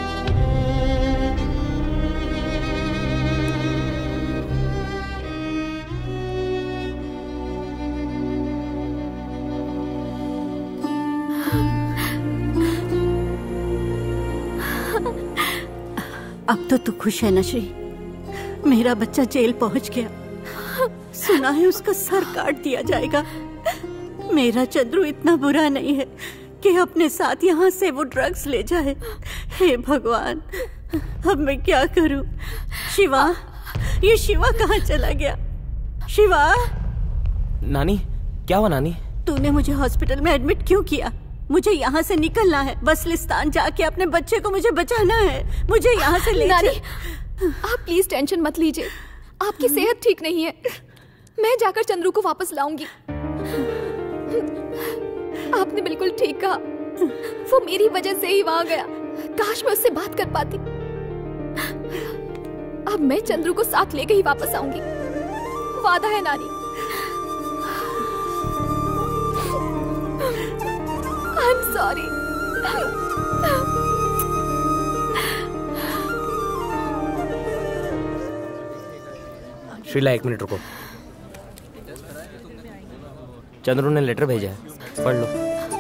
अब तो तू खुश है ना श्री? मेरा बच्चा जेल पहुंच गया। सुना है उसका सर काट दिया जाएगा। मेरा चंद्रू इतना बुरा नहीं है कि अपने साथ यहाँ से वो ड्रग्स ले जाए। हे भगवान, अब मैं क्या करूं? शिवा, ये शिवा कहाँ चला गया? शिवा, नानी क्या हुआ? नानी, तूने मुझे हॉस्पिटल में एडमिट क्यों किया? मुझे यहाँ से निकलना है। बसलिस्तान जाके अपने बच्चे को मुझे बचाना है। मुझे यहाँ से ले नानी, आप प्लीज टेंशन मत लीजिए, आपकी सेहत ठीक नहीं है। मैं जाकर चंद्रू को वापस लाऊंगी। आपने बिल्कुल ठीक कहा, वो मेरी वजह से ही वहां गया। काश मैं उससे बात कर पाती। अब मैं चंद्रू को साथ लेके ही वापस आऊंगी, वादा है नानी। I am sorry. Shrila, 1 minute रुको। चंद्रू ने लेटर भेजा है, पढ़ लो।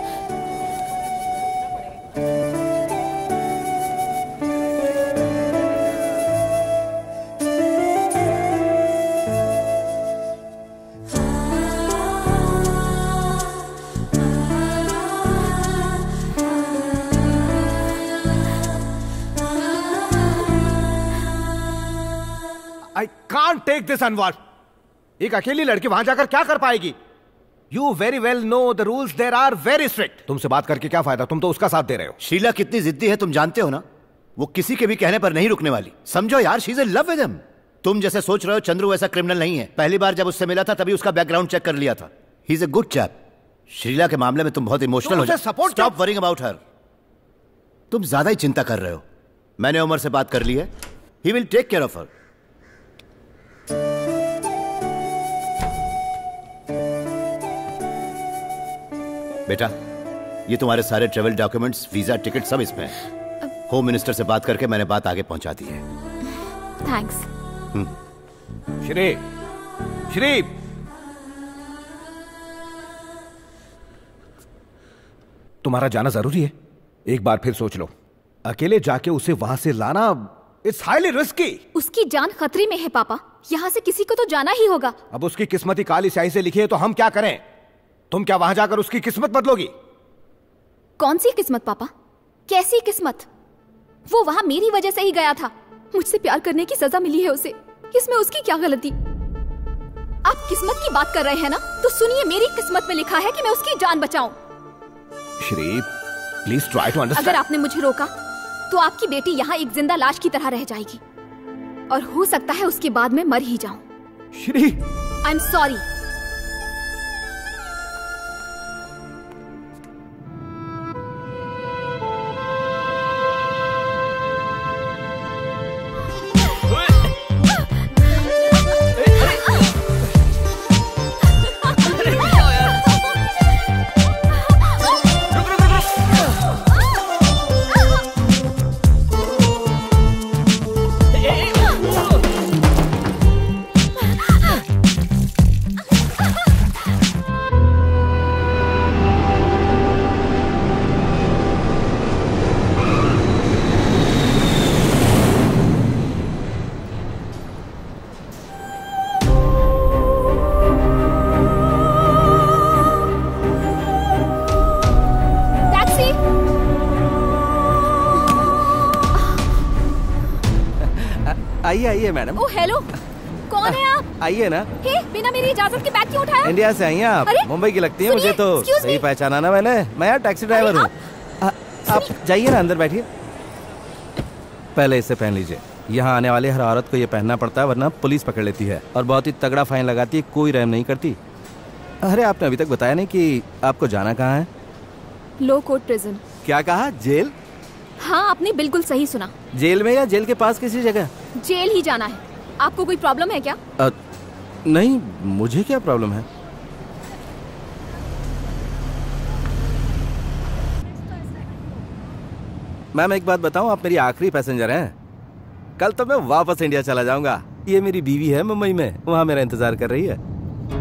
I can't take this, Anwar. एक अकेली लड़की वहां जाकर क्या कर पाएगी? You very well know the rules there are very strict। तुमसे बात करके क्या फायदा, तुम तो उसका साथ दे रहे हो। शीला कितनी जिद्दी है तुम जानते हो ना, वो किसी के भी कहने पर नहीं रुकने वाली। समझो यार, she is in love with him. तुम जैसे सोच रहे हो चंद्रू ऐसा क्रिमिनल नहीं है। पहली बार जब उससे मिला था तभी उसका बैकग्राउंड चेक कर लिया था। He is a good chap. Sheela के मामले में तुम बहुत इमोशनल हो जाओ। Stop worrying about her. तुम ज्यादा ही चिंता कर रहे हो। मैंने उमर से बात कर ली है, he will take care of her. बेटा, ये तुम्हारे सारे ट्रेवल डॉक्यूमेंट्स, वीजा, टिकट सब इसमें है। होम मिनिस्टर से बात करके मैंने बात आगे पहुंचा दी है। थैंक्स। श्री, तुम्हारा जाना जरूरी है। एक बार फिर सोच लो, अकेले जाके उसे वहां से लाना इट्स हाईली रिस्की। उसकी जान खतरे में है पापा, यहाँ से किसी को तो जाना ही होगा। अब उसकी किस्मत ही काली स्याही से लिखी है तो हम क्या करें? तुम क्या वहां जाकर उसकी किस्मत बदलोगी? कौन सी किस्मत पापा, कैसी किस्मत? वो वहां मेरी वजह से ही गया था। मुझसे प्यार करने की सजा मिली है उसे, इसमें उसकी क्या गलती? आप किस्मत की बात कर रहे हैं ना, तो सुनिए, मेरी किस्मत में लिखा है कि मैं उसकी जान बचाऊं। Shri, please try to understand. अगर आपने मुझे रोका तो आपकी बेटी यहाँ एक जिंदा लाश की तरह रह जाएगी, और हो सकता है उसके बाद मैं मर ही जाऊं। Shri, I am sorry. आइए आइए मैडम। ओह हेलो, कौन है आप? आइए ना। हे, बिना मेरी इजाजत के बैग क्यों उठाया? इंडिया से आई हैं आप? मुंबई की लगती है मुझे तो। सही पहचाना ना मैंने, मैं यार टैक्सी ड्राइवर हूँ। आप जाइए ना, अंदर बैठिए। पहले इसे पहन लीजिए। यहाँ आने वाली हर औरत को ये पहनना पड़ता है, वरना पुलिस पकड़ लेती है और बहुत ही तगड़ा फाइन लगाती है, कोई रहम नहीं करती। अरे आपने अभी तक बताया नहीं कि आपको जाना कहाँ है? Low court prison. क्या कहा? जेल? हाँ, आपने बिल्कुल सही सुना। जेल में या जेल के पास किसी जगह? जेल ही जाना है। आपको कोई प्रॉब्लम है क्या? नहीं, मुझे क्या प्रॉब्लम है? मैम एक बात बताऊं, आप मेरी आखिरी पैसेंजर हैं। कल तो मैं वापस इंडिया चला जाऊंगा। ये मेरी बीवी है मुंबई में, वहां मेरा इंतजार कर रही है।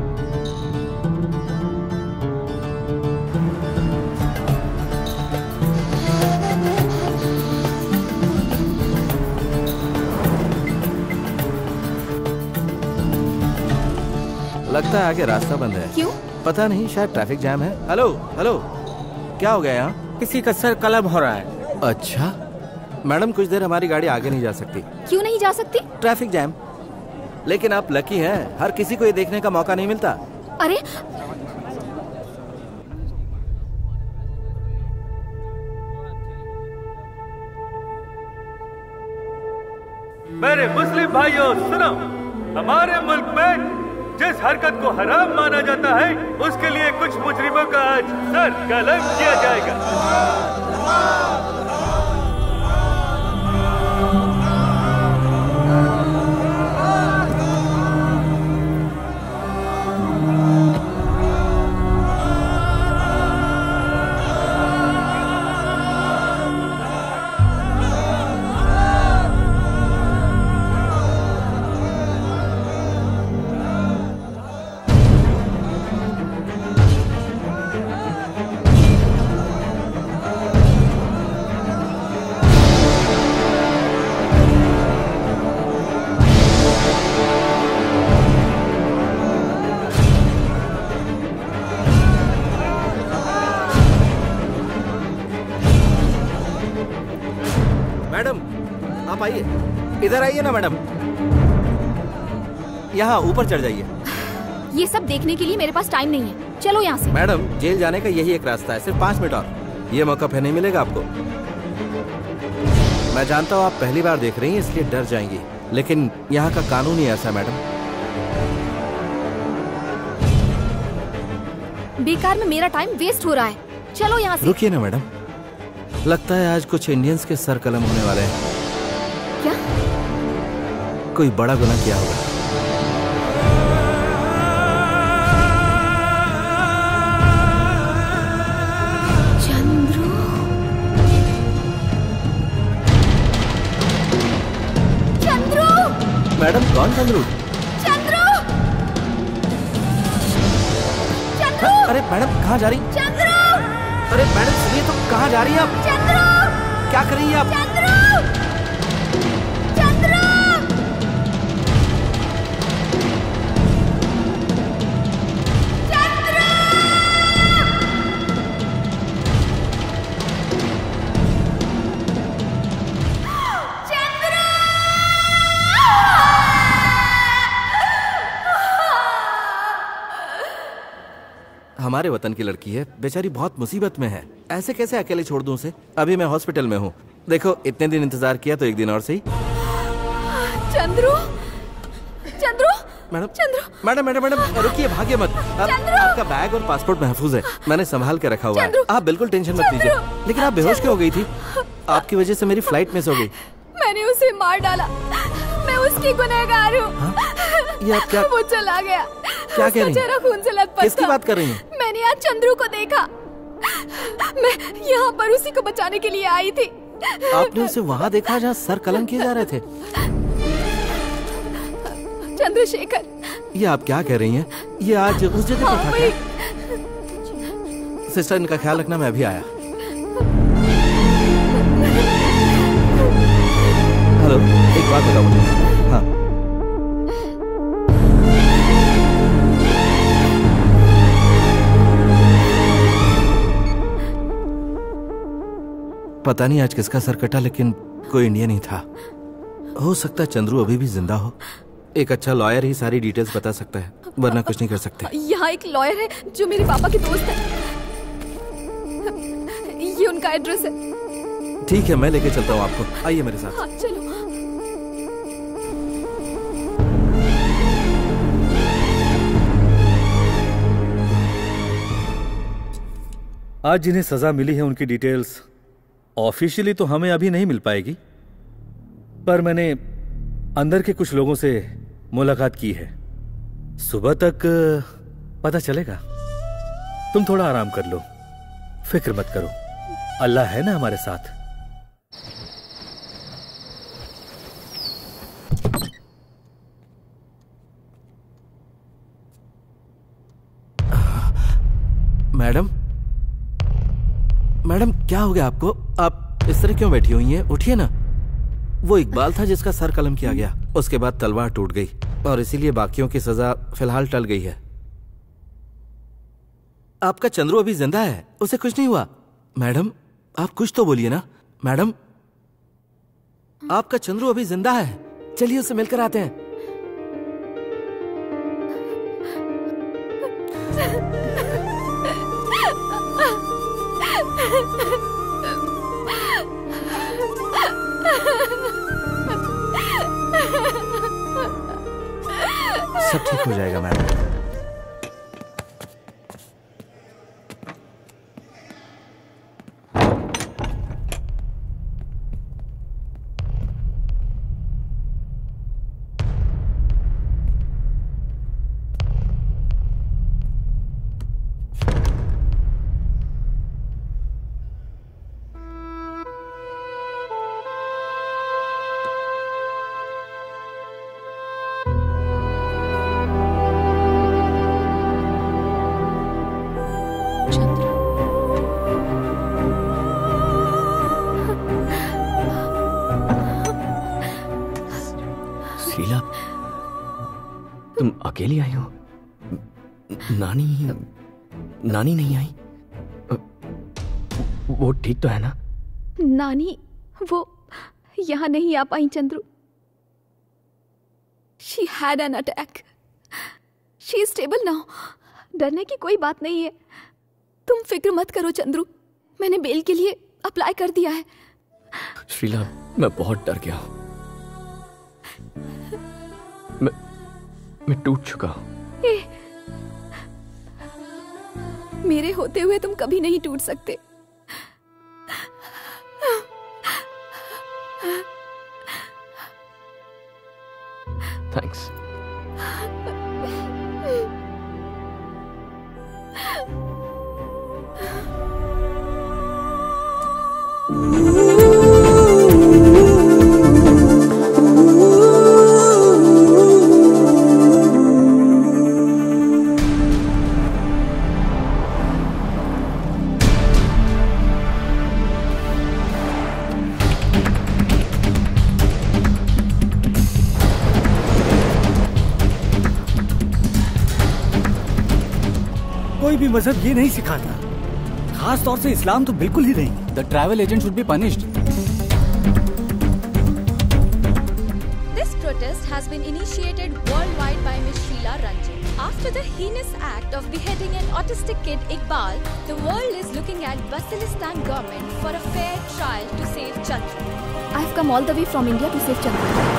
लगता है आगे रास्ता बंद है। क्यों? पता नहीं, शायद ट्रैफिक जैम है। हेलो हेलो, क्या हो गया यहाँ? किसी का सर कलम हो रहा है। अच्छा मैडम, कुछ देर हमारी गाड़ी आगे नहीं जा सकती। क्यों नहीं जा सकती? Traffic jam. लेकिन आप लकी हैं, हर किसी को ये देखने का मौका नहीं मिलता। अरे मेरे मुस्लिम भाइयों सुनो, हमारे मुल्क में जिस हरकत को हराम माना जाता है उसके लिए कुछ मुजरिमों का आज सर कलम किया जाएगा। इधर आइए ना मैडम, यहाँ ऊपर चढ़ जाइए। ये सब देखने के लिए मेरे पास टाइम नहीं है, चलो यहाँ से। मैडम जेल जाने का यही एक रास्ता है, सिर्फ 5 मिनट और। ये मौका फिर नहीं मिलेगा आपको। मैं जानता हूँ आप पहली बार देख रही हैं इसलिए डर जाएंगी, लेकिन यहाँ का कानून ही ऐसा है मैडम। बेकार में मेरा टाइम वेस्ट हो रहा है, चलो यहाँ से। रुकिए ना मैडम, लगता है आज कुछ इंडियंस के सर कलम होने वाले हैं। क्या? कोई बड़ा गुनाह किया होगा। चंद्रू, चंद्रू। मैडम कौन चंद्रू? चंद्रू, चंद्रू। अरे मैडम कहाँ जा रही? चंद्रू। अरे मैडम सुनिए तो, कहाँ जा रही हैं आप? चंद्रू, क्या कर रही हैं आप? चंद्रू, चंद्रू। हमारे वतन की लड़की है, बेचारी बहुत मुसीबत में है, ऐसे कैसे अकेले छोड़ दूं उसे? अभी मैं हॉस्पिटल में हूँ। देखो इतने दिन इंतजार किया तो एक दिन और सही। Chandru, Chandru, madam Chandru. Madam madam madam रुकिए, भागिए मत। आपका बैग और पासपोर्ट महफूज है, मैंने संभाल के रखा हुआ है। आप बिल्कुल टेंशन मत लीजिए। लेकिन आप बेहोश क्यों हो गई थी? आपकी वजह से मेरी फ्लाइट मिस हो गई। मैंने उसे मार डाला, मैं उसकी गुनहगार हूँ। ये आप क्या? वो चला गया, क्या कह रही हैं? चेहरा खून से लथपथ था। किसकी बात कर रही हैं? मैंने आज चंद्रू को देखा, मैं यहाँ पर उसी को बचाने के लिए आई थी। आपने उसे वहाँ देखा जहाँ सर कलम किए जा रहे थे? चंद्रशेखर। ये आप क्या कह रही हैं? ये आज उस जगह पर था क्या? सिस्टर इनका ख्याल रखना, मैं अभी आया। हेलो, एक बात बताओ मुझे। हाँ पता नहीं आज किसका सर कटा, लेकिन कोई इंडियन ही था। हो सकता है चंद्रू अभी भी जिंदा हो। एक अच्छा लॉयर ही सारी डिटेल्स बता सकता है, वरना कुछ नहीं कर सकते। यहाँ एक लॉयर है जो मेरे पापा की दोस्त है, ये उनका एड्रेस है। ठीक है, मैं लेके चलता हूँ आपको, आइए मेरे साथ। हाँ चलो। आज जिन्हें सजा मिली है उनकी डिटेल्स ऑफिशियली तो हमें अभी नहीं मिल पाएगी, पर मैंने अंदर के कुछ लोगों से मुलाकात की है। सुबह तक पता चलेगा। तुम थोड़ा आराम कर लो, फिक्र मत करो, अल्लाह है ना हमारे साथ। मैडम मैडम क्या हो गया आपको? आप इस तरह क्यों बैठी हुई हैं? उठिए ना। वो इकबाल था जिसका सर कलम किया गया, उसके बाद तलवार टूट गई और इसीलिए बाकियों की सजा फिलहाल टल गई है। आपका चंद्रू अभी जिंदा है, उसे कुछ नहीं हुआ। मैडम आप कुछ तो बोलिए ना। मैडम आपका चंद्रू अभी जिंदा है, चलिए उससे मिलकर आते हैं। सब ठीक हो जाएगा मैडम। श्रीला, तुम अकेली आई हो? नानी नहीं आई? वो ठीक तो है ना? नानी वो यहाँ नहीं आ पाई Chandru. She had an attack. She is stable now. डरने की कोई बात नहीं है। तुम फिक्र मत करो चंद्रू, मैंने बेल के लिए अप्लाई कर दिया है। श्रीला, मैं बहुत डर गया हूं। मैं टूट चुका हूं। मेरे होते हुए तुम कभी नहीं टूट सकते। थैंक्स। कोई भी मजहब ये नहीं सिखाता, खास तौर से इस्लाम तो बिल्कुल ही नहीं। The travel agent should be punished. This protest has been initiated worldwide by Ms. Srila Ranjan. After the heinous act of beheading an autistic kid Iqbal, the world is looking at Basilistan government for a fair trial to save Chandru. I have come all the way from India to save Chandru.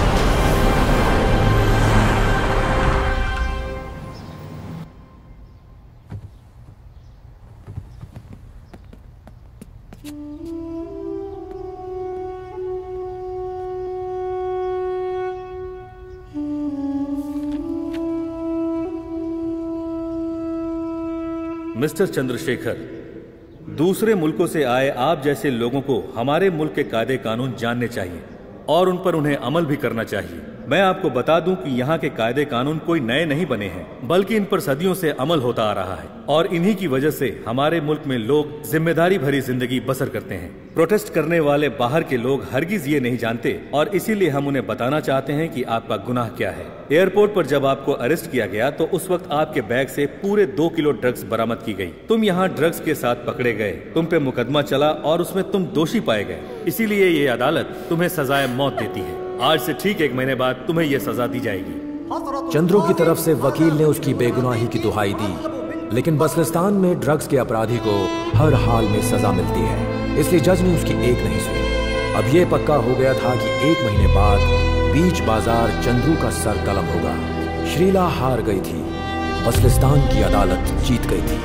Mister Chandrashekhar, दूसरे मुल्कों से आए आप जैसे लोगों को हमारे मुल्क के कायदे कानून जानने चाहिए और उन पर उन्हें अमल भी करना चाहिए। मैं आपको बता दूं कि यहाँ के कायदे कानून कोई नए नहीं बने हैं, बल्कि इन पर सदियों से अमल होता आ रहा है और इन्हीं की वजह से हमारे मुल्क में लोग जिम्मेदारी भरी जिंदगी बसर करते हैं। प्रोटेस्ट करने वाले बाहर के लोग हरगिज ये नहीं जानते और इसीलिए हम उन्हें बताना चाहते हैं कि आपका गुनाह क्या है। एयरपोर्ट पर जब आपको अरेस्ट किया गया तो उस वक्त आपके बैग से पूरे 2 किलो ड्रग्स बरामद की गई। तुम यहाँ ड्रग्स के साथ पकड़े गए, तुम पे मुकदमा चला और उसमें तुम दोषी पाए गए। इसीलिए ये अदालत तुम्हें सजाए मौत देती है। आज से ठीक 1 महीने बाद तुम्हें ये सजा दी जाएगी। चंद्रू की तरफ से वकील ने उसकी बेगुनाही की दुहाई दी, लेकिन बसलिस्तान में ड्रग्स के अपराधी को हर हाल में सजा मिलती है, इसलिए जज ने उसकी एक नहीं सुनी। अब ये पक्का हो गया था कि 1 महीने बाद बीच बाजार चंद्रू का सर कलम होगा। श्रीला हार गई थी, बसलिस्तान की अदालत जीत गई थी।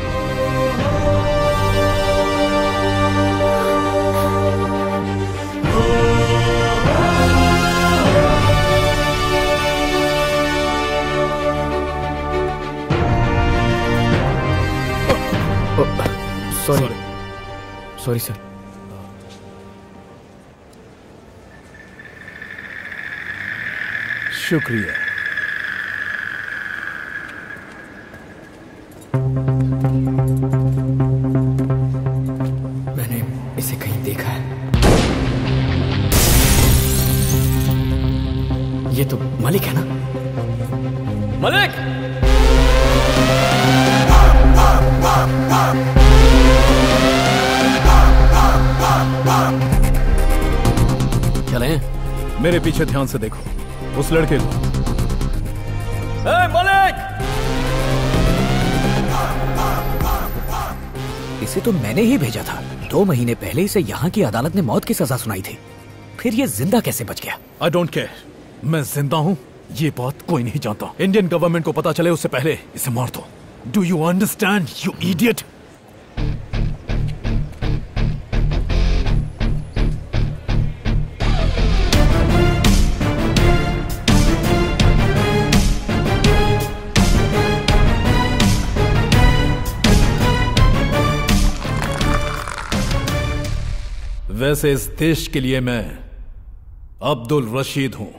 Sorry sir. शुक्रिया। मैंने इसे कहीं देखा है। ये तो मलिक है ना? मलिक! चलें? मेरे पीछे ध्यान से देखो, उस लड़के को। मलिक! इसे तो मैंने ही भेजा था। 2 महीने पहले इसे यहाँ की अदालत ने मौत की सजा सुनाई थी, फिर ये जिंदा कैसे बच गया? आई डोंट केयर, मैं जिंदा हूँ ये बात कोई नहीं जानता। इंडियन गवर्नमेंट को पता चले उससे पहले इसे मार दो। Do you understand you idiot? वैसे इस देश के लिए मैं अब्दुल रशीद हूं,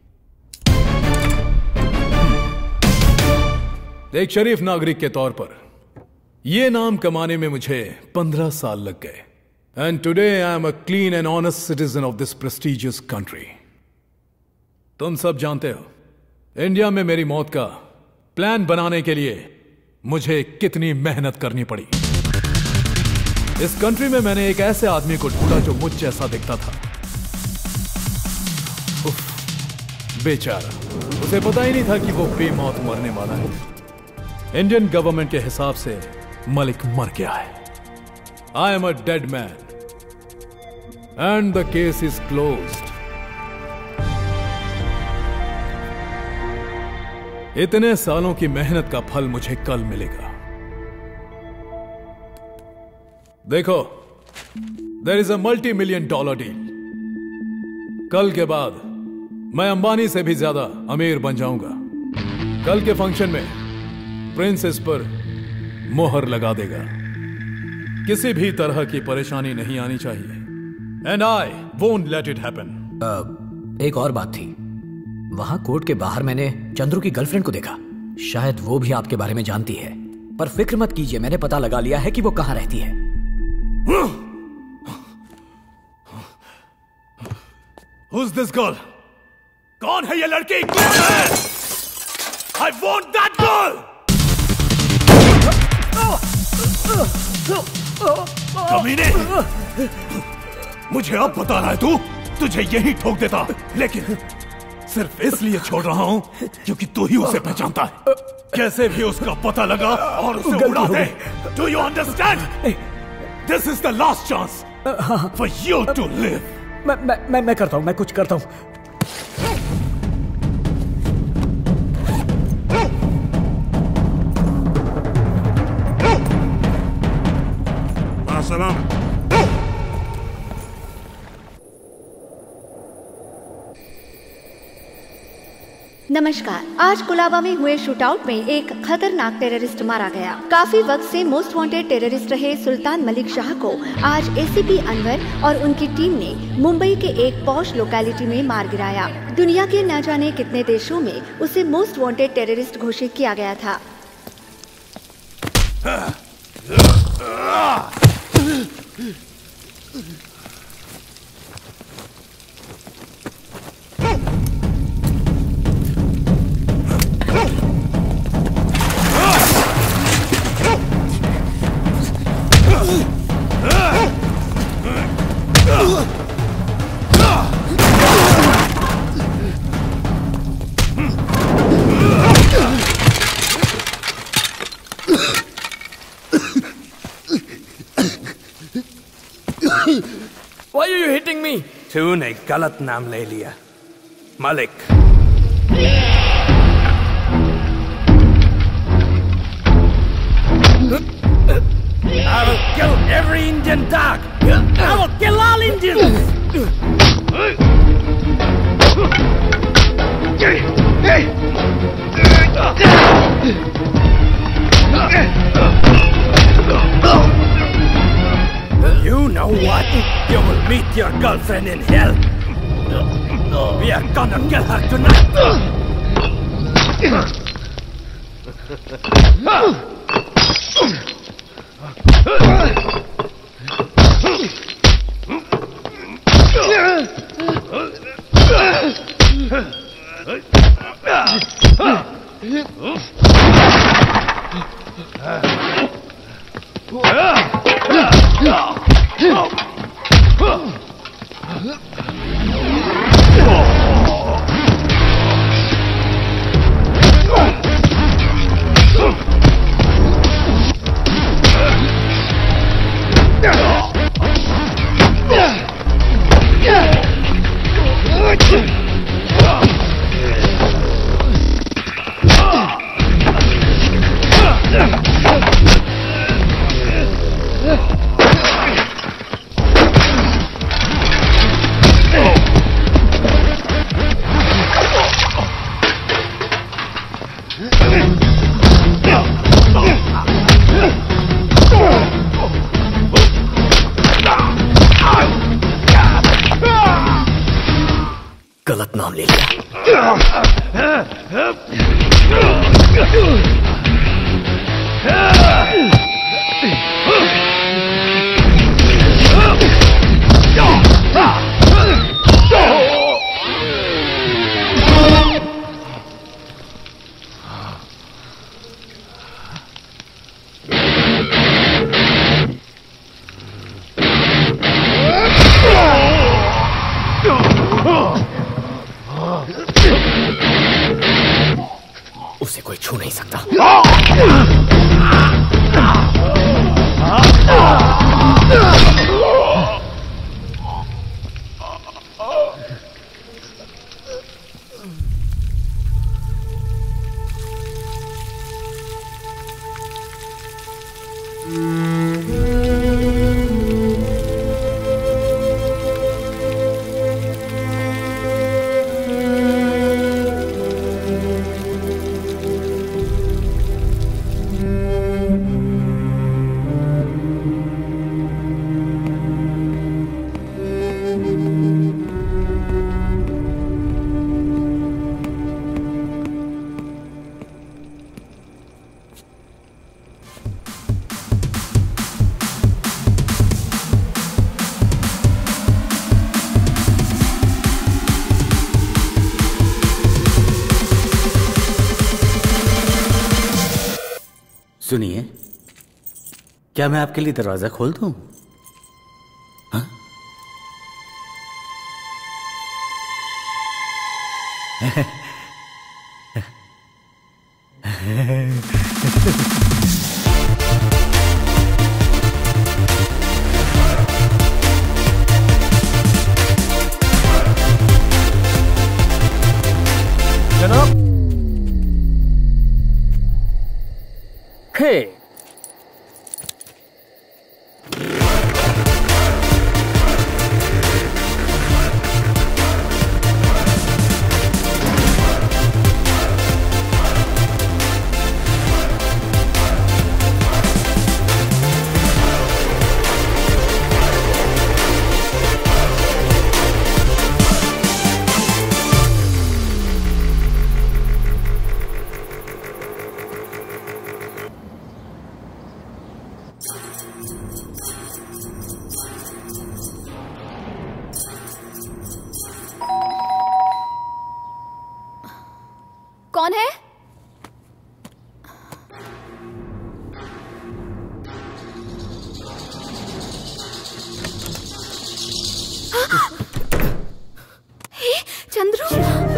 एक शरीफ नागरिक के तौर पर यह नाम कमाने में मुझे 15 साल लग गए। And today I am a clean and honest citizen of this prestigious country. तुम सब जानते हो इंडिया में मेरी मौत का प्लान बनाने के लिए मुझे कितनी मेहनत करनी पड़ी। इस कंट्री में मैंने एक ऐसे आदमी को ढूंढा जो मुझ जैसा दिखता था। बेचारा, उसे पता ही नहीं था कि वो बेमौत मरने वाला है। इंडियन गवर्नमेंट के हिसाब से मलिक मर गया है। I am a dead man and the case is closed. इतने सालों की मेहनत का फल मुझे कल मिलेगा। देखो, there is a $multi-million deal. कल के बाद मैं अंबानी से भी ज्यादा अमीर बन जाऊंगा। कल के फंक्शन में प्रिंस इस पर मोहर लगा देगा। किसी भी तरह की परेशानी नहीं आनी चाहिए। And I won't let it happen. एक और बात थी, वहां कोर्ट के बाहर मैंने चंद्रू की गर्लफ्रेंड को देखा। शायद वो भी आपके बारे में जानती है, पर फिक्र मत कीजिए, मैंने पता लगा लिया है कि वो कहां रहती है। Who's this girl? कौन है ये लड़की? I want that girl! कमीने! मुझे अब बता रहा है तू? तुझे यही ठोक देता, लेकिन सिर्फ इसलिए छोड़ रहा हूं क्योंकि तू ही उसे पहचानता है। कैसे भी उसका पता लगा और उसे उड़ा दे। Do you understand? This is the last chance for you to live. मैं करता हूं, मैं कुछ करता हूं। सलाम। नमस्कार। आज कोलाबा में हुए शूटआउट में एक खतरनाक टेररिस्ट मारा गया। काफी वक्त से मोस्ट वांटेड टेररिस्ट रहे सुल्तान मलिक शाह को आज एसीपी अनवर और उनकी टीम ने मुंबई के एक पॉश लोकेलिटी में मार गिराया। दुनिया के न जाने कितने देशों में उसे मोस्ट वांटेड टेररिस्ट घोषित किया गया था। Why are you hitting me? तूने गलत नाम ले लिया, Malik. I will kill every Indian dog. I will kill all Indians. You know what? You will meet your girlfriend in hell. We are gonna kill her tonight. नाम ले लिया। उसे कोई छू नहीं सकता। सुनिए, क्या मैं आपके लिए दरवाजा खोल दूं? हाँ? जनाब। Hey! कौन है? हे, चंद्रू,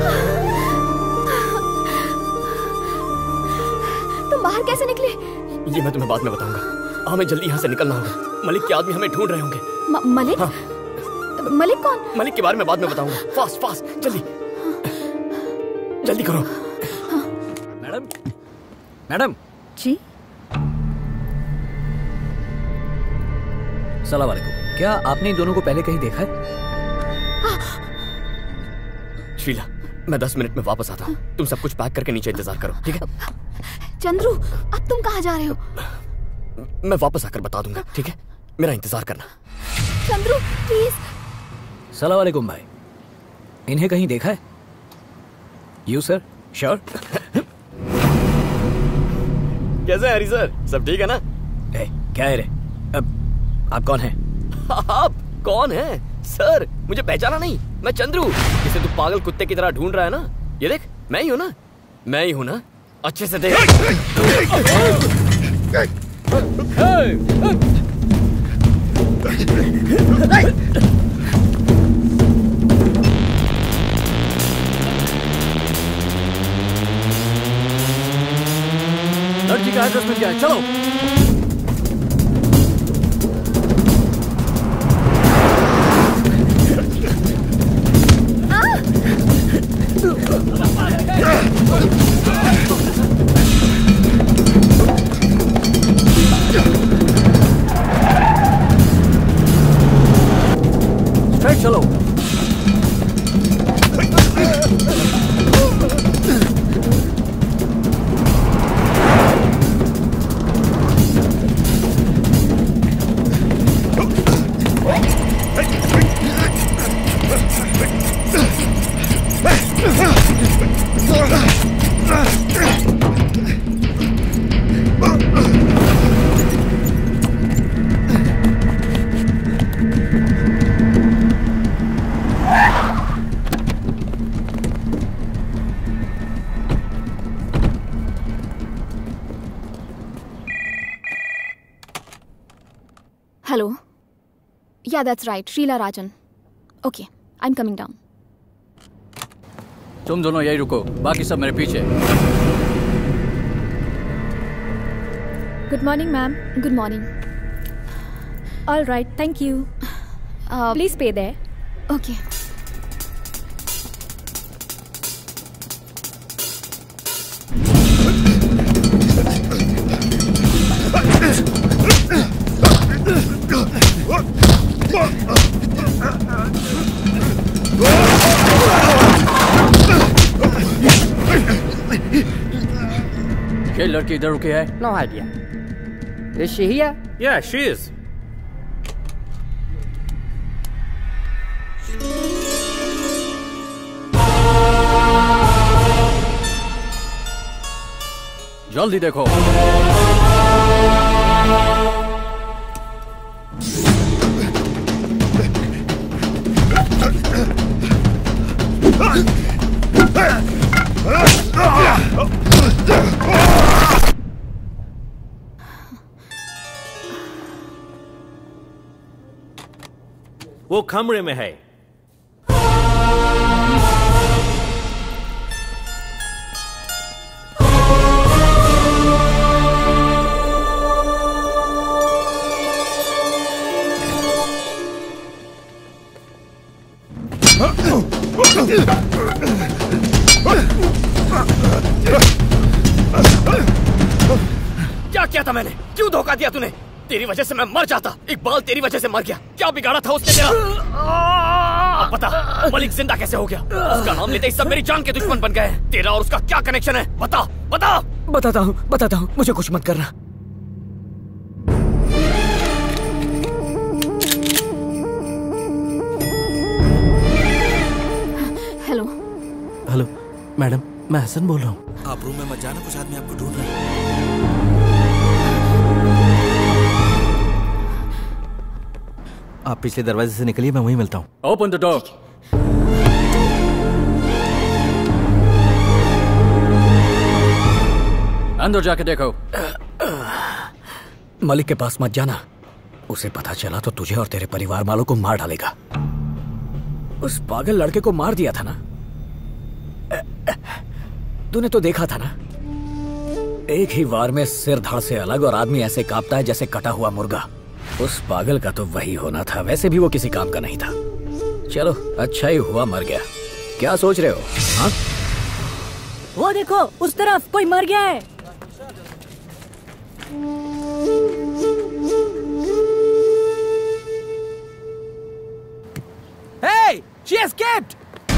तुम बाहर कैसे निकले? ये मैं तुम्हें बाद में बताऊंगा। हमें जल्दी यहाँ से निकलना होगा। मलिक के आदमी हमें ढूंढ रहे होंगे। मलिक? हाँ। मलिक कौन? मलिक के बारे में बाद में बताऊंगा। फास्ट फास्ट, जल्दी जल्दी करो। Madam, madam ji. सलाम वालेकुम। क्या आपने इन दोनों को पहले कहीं देखा है? श्रीला, मैं 10 मिनट में वापस आता हूँ। तुम सब कुछ पैक करके नीचे इंतजार करो, ठीक है? चंद्रू, अब तुम कहाँ जा रहे हो? मैं वापस आकर बता दूंगा, ठीक है? मेरा इंतजार करना। चंद्रू, प्लीज। सलाम वालेकुम भाई। इन्हें कहीं देखा है? You sir, sure? कैसे हरी सर, सब ठीक है ना? क्या है रे? अब आप कौन हैं? आप कौन हैं? सर, मुझे पहचाना नहीं? मैं चंद्रू, जिसे तू पागल कुत्ते की तरह ढूंढ रहा है ना। ये देख, मैं ही हूं ना? मैं ही हूं ना? अच्छे से देख। लड़की का एड्रेस मिल गया है, चलो। स्ट्रेट चलो। Hello. Yeah, that's right. Srila Rajan. Okay, I'm coming down. तुम दोनों यही रुको, बाकी सब मेरे पीछे। Good morning, ma'am. Good morning. All right, thank you. Please pay there. Okay. ये लड़की इधर रुकी है? No idea. Is she here? Yeah, she is. जल्दी देखो। वो कमरे में है। क्या किया था मैंने? क्यों धोखा दिया तूने? तेरी वजह से मैं मर जाता। इकबाल तेरी वजह से मर गया। क्या बिगाड़ा था उसने तेरा? अब बता, मलिक जिंदा कैसे हो गया? उसका नाम लेते ही सब मेरी जान के दुश्मन बन गए। तेरा और उसका क्या कनेक्शन है? बता बता। बताता हूँ, मुझे कुछ मत करना। हेलो। हेलो मैडम, मैं हसन बोल रहा हूँ। आप रूम में मत जाना, कुछ आदमी आपको ढूंढ रहे हैं। आप पिछले दरवाजे से निकलिए, मैं वहीं मिलता हूँ। Open the door. अंदर जाके देखो। मलिक के पास मत जाना, उसे पता चला तो तुझे और तेरे परिवार वालों को मार डालेगा। उस पागल लड़के को मार दिया था ना, तूने तो देखा था ना। एक ही वार में सिर धड़ से अलग और आदमी ऐसे कांपता है जैसे कटा हुआ मुर्गा। उस पागल का तो वही होना था। वैसे भी वो किसी काम का नहीं था। चलो अच्छा ही हुआ मर गया। क्या सोच रहे हो? हाँ? वो देखो, उस तरफ कोई मर गया है। Hey, she escaped.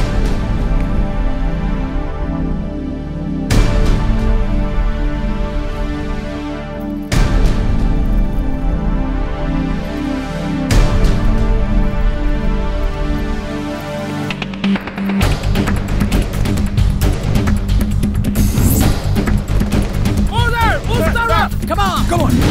Come on! Come on!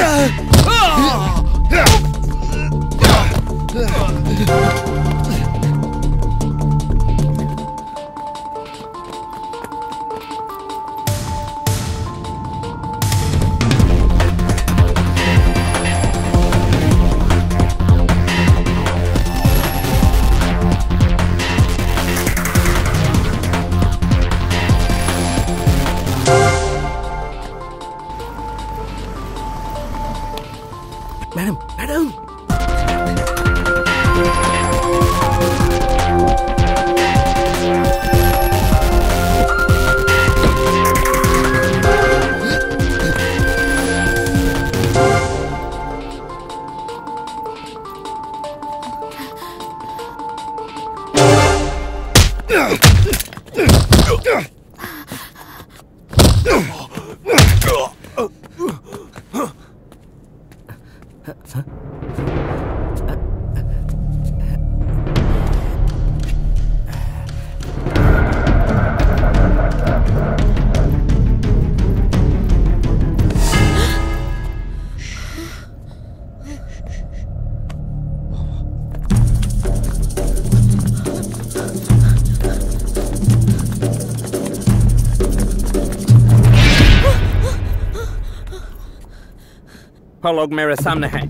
लोग मेरे सामने हैं।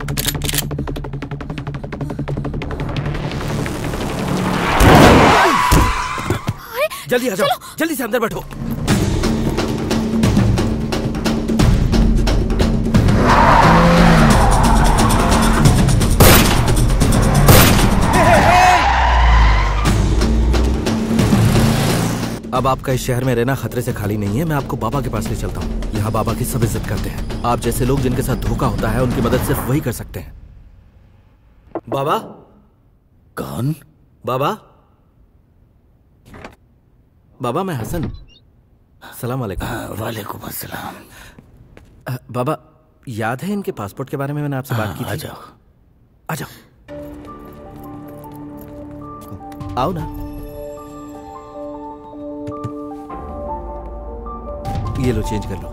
जल्दी आ जाओ, जल्दी से अंदर बैठो। अब आपका इस शहर में रहना खतरे से खाली नहीं है। मैं आपको बाबा के पास ले चलता हूँ। यहाँ बाबा की सब इज्जत करते हैं। आप जैसे लोग जिनके साथ धोखा होता है उनकी मदद सिर्फ वही कर सकते हैं। बाबा? कौन? बाबा? बाबा मैं हसन। सलाम वालेकुम। वालेकुम अस्सलाम। बाबा याद है इनके पासपोर्ट के बारे में मैंने आपसे बात की थी? आ जाओ, आ जाओ, आओ ना। ये लो, चेंज कर लो।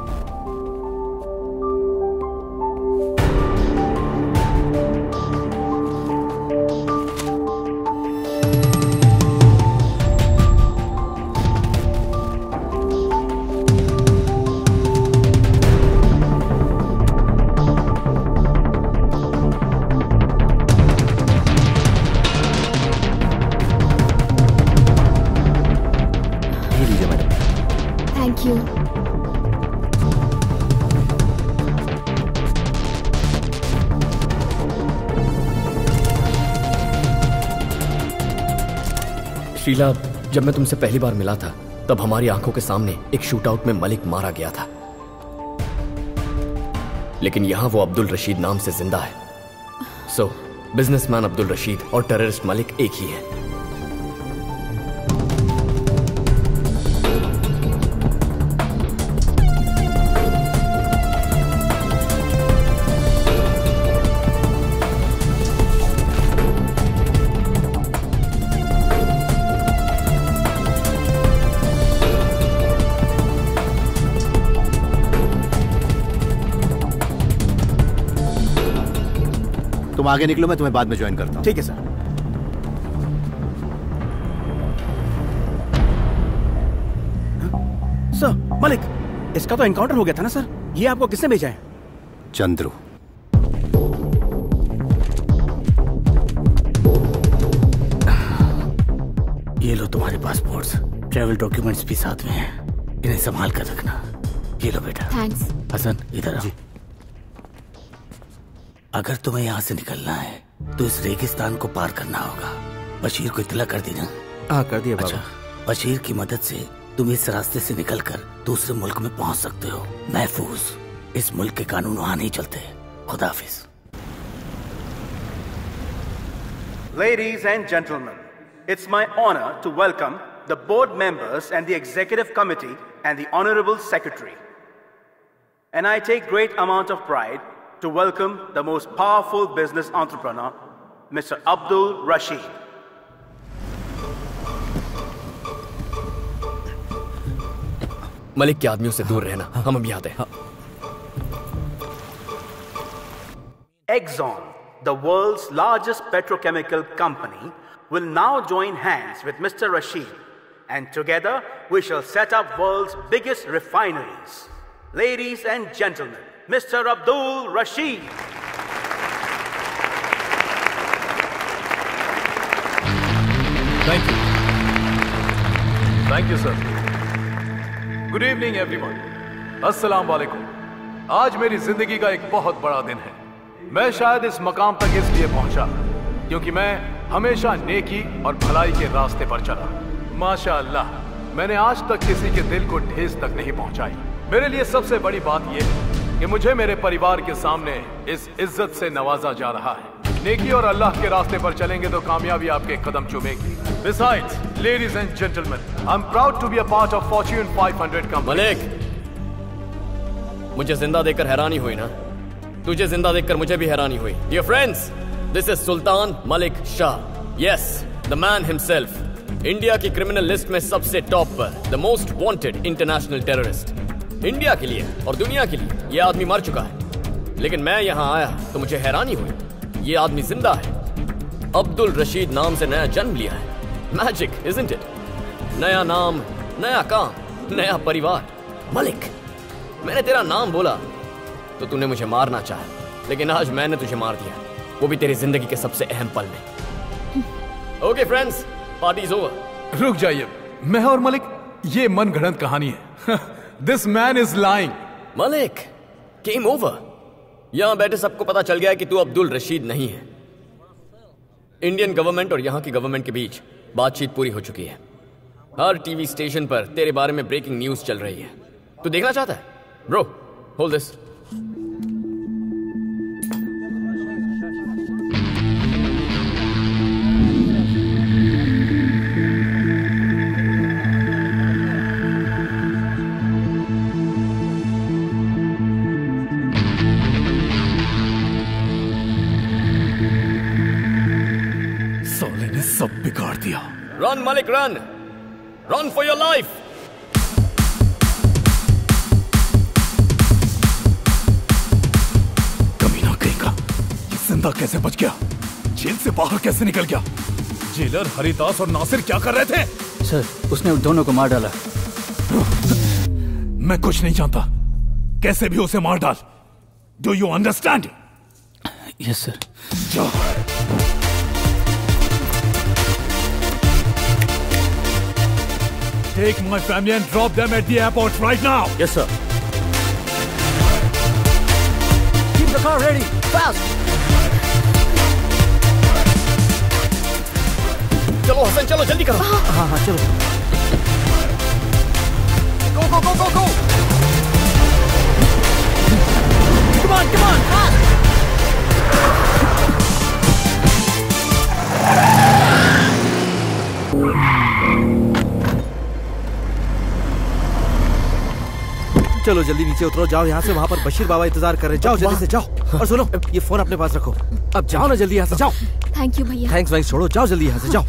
शीला, जब मैं तुमसे पहली बार मिला था तब हमारी आंखों के सामने एक शूटआउट में मलिक मारा गया था, लेकिन यहां वो अब्दुल रशीद नाम से जिंदा है। सो बिजनेसमैन अब्दुल रशीद और टेररिस्ट मलिक एक ही है। तुम आगे निकलो, मैं तुम्हें बाद में ज्वाइन करता हूं। ठीक है सर। सर, मलिक, इसका तो एनकाउंटर हो गया था ना सर? ये आपको किसने भेजा है? चंद्रू। ये लो तुम्हारे पासपोर्ट्स, ट्रैवल डॉक्यूमेंट्स भी साथ में हैं। इन्हें संभाल कर रखना। ये लो बेटा। थैंक्स। हसन, इधर आओ। अगर तुम्हें यहाँ से निकलना है तो इस रेगिस्तान को पार करना होगा। बशीर को इत्तला कर दी ना? हाँ, कर दिया बाबा। अच्छा, बशीर की मदद से तुम इस रास्ते से निकलकर दूसरे मुल्क में पहुंच सकते हो महफूज। इस मुल्क के कानून वहां नहीं चलते। खुदा हाफिज। Ladies and gentlemen, it's my honor to welcome the board members and the executive committee and the honorable secretary. And I take great amount of pride to welcome the most powerful business entrepreneur, Mr. Abdul Rashid. Malik के आदमियों से दूर रहना। हम अभी आते हैं। Exxon, the world's largest petrochemical company, will now join hands with Mr. Rashid, and together we shall set up world's biggest refineries. Ladies and gentlemen, Mr. Abdul Rashid. Thank you. Thank you, sir. Good evening, everyone. अस्सलाम वालेकुम। आज मेरी जिंदगी का एक बहुत बड़ा दिन है। मैं शायद इस मकाम तक इसलिए पहुंचा क्योंकि मैं हमेशा नेकी और भलाई के रास्ते पर चला। माशाअल्लाह, मैंने आज तक किसी के दिल को ठेस तक नहीं पहुंचाई। मेरे लिए सबसे बड़ी बात यह है कि मुझे मेरे परिवार के सामने इस इज्जत से नवाजा जा रहा है। नेकी और अल्लाह के रास्ते पर चलेंगे तो कामयाबी आपके कदम चूमेगी। Besides, ladies and gentlemen, I'm proud to be a part of Fortune 500 company. Malik, मुझे जिंदा देखकर हैरानी हुई ना? तुझे जिंदा देखकर मुझे भी हैरानी हुई। Dear friends, this is Sultan Malik Shah. Yes, the man himself. India की क्रिमिनल लिस्ट में सबसे टॉप पर, the most wanted international terrorist. India के लिए और दुनिया के लिए ये आदमी मर चुका है, लेकिन मैं यहाँ आया तो मुझे हैरानी हुई। ये आदमी जिंदा है। अब्दुल रशीद नाम से नया जन्म लिया है। Magic, isn't it? नया नाम, नया काम, नया परिवार। मलिक, मैंने तेरा नाम बोला तो तूने मुझे मारना चाहा, लेकिन आज मैंने तुझे मार दिया, वो भी तेरी जिंदगी के सबसे अहम पल में। Okay friends, party is over. रुक जाइए, मैं और मलिक ये मन गढ़ंत कहानी है। This man is lying. Malik, game over. यहां बैठे सबको पता चल गया है कि तू अब्दुल रशीद नहीं है। इंडियन गवर्नमेंट और यहां की गवर्नमेंट के बीच बातचीत पूरी हो चुकी है। हर टीवी स्टेशन पर तेरे बारे में ब्रेकिंग न्यूज चल रही है। तू देखना चाहता है? Bro, hold this. साले ने सब बिगाड़ दिया। Run Malik, run, run for your life. कमीना कहीं का, ये जिंदा कैसे बच गया? जेल से बाहर कैसे निकल गया? जेलर हरिदास और नासिर क्या कर रहे थे? सर, उसने उन दोनों को मार डाला। मैं कुछ नहीं जानता, कैसे भी उसे मार डाल। Do you understand? Yes sir. जाओ। Take my family and drop them at the airport right now. Yes, sir. Keep the car ready. Fast. चलो हसन, चलो जल्दी करो। हाँ हाँ चलो। Go go go go go. Come on, come on, fast. चलो जल्दी नीचे उतरो, जाओ यहाँ से। वहाँ पर बशीर बाबा इंतजार कर रहे हैं। जाओ जल्दी से, जाओ। और सुनो, ये फोन अपने पास रखो। अब जाओ ना जल्दी यहाँ से, जाओ। थैंक यू भैया। थैंक्स भाई, छोड़ो, जाओ जल्दी यहाँ से, जाओ।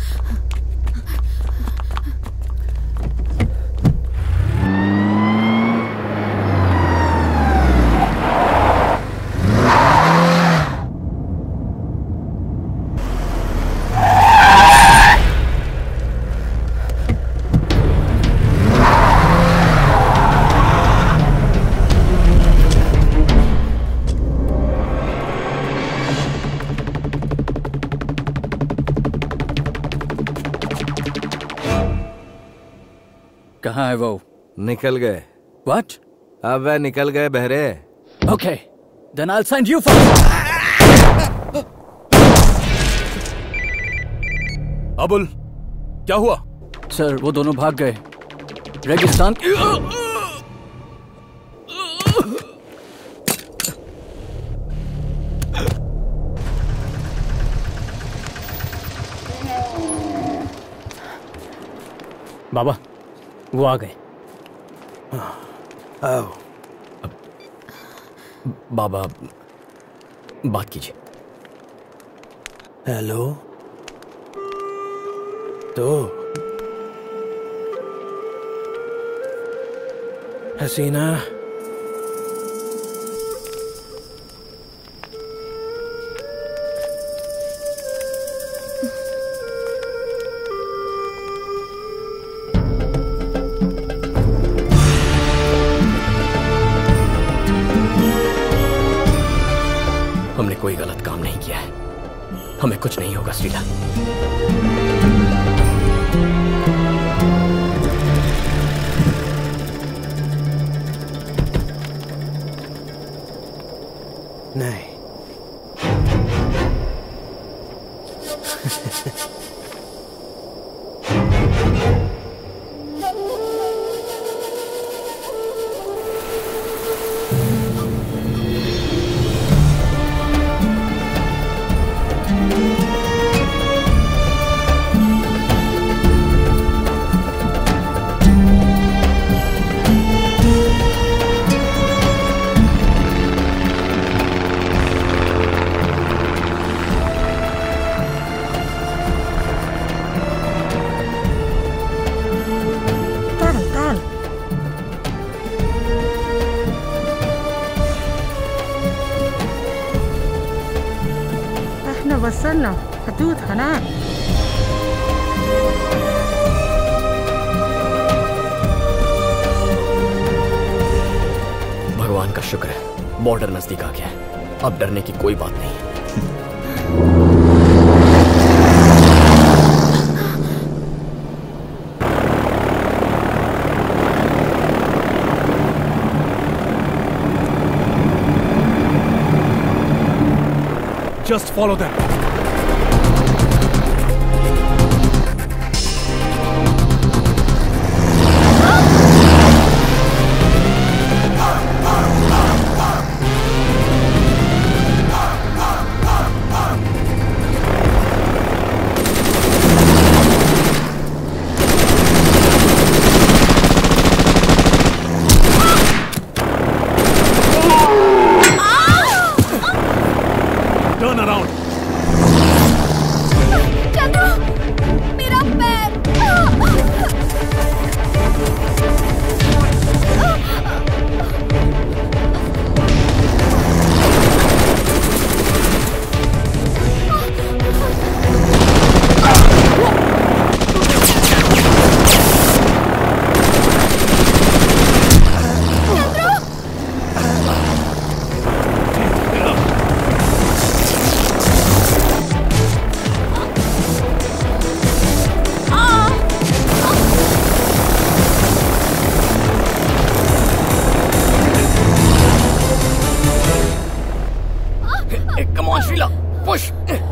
कहाँ है वो? निकल गए। What? अब वह निकल गए बहरे। Okay, then I'll send you first. Abul, क्या हुआ? सर, वो दोनों भाग गए। रेगिस्तान। बाबा, वो आ गए। आओ। बाबा, बात कीजिए। हेलो। तो हसीना, हमने कोई गलत काम नहीं किया है, हमें कुछ नहीं होगा श्रीला। नहीं। भगवान का शुक्र है, बॉर्डर नजदीक आ गया है, अब डरने की कोई बात नहीं। Just follow them. Turn around. Chandru, मेरा पैर। Come on, Srila, push.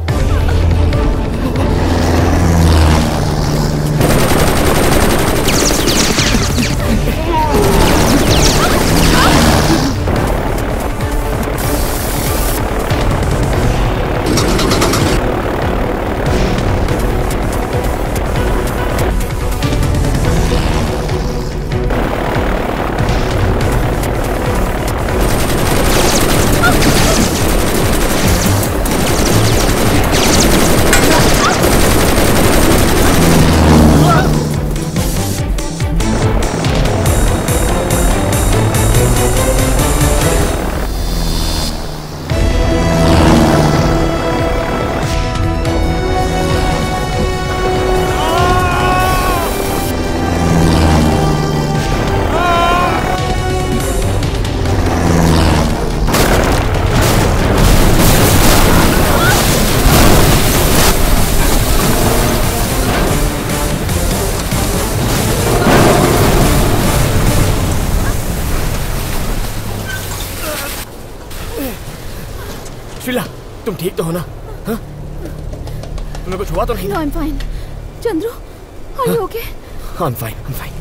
Srila, तुम ठीक तो हो ना? हाँ? तुम्हें कुछ हुआ तो नहीं? No, I'm fine. Chandru, are you okay? I'm fine, I'm fine.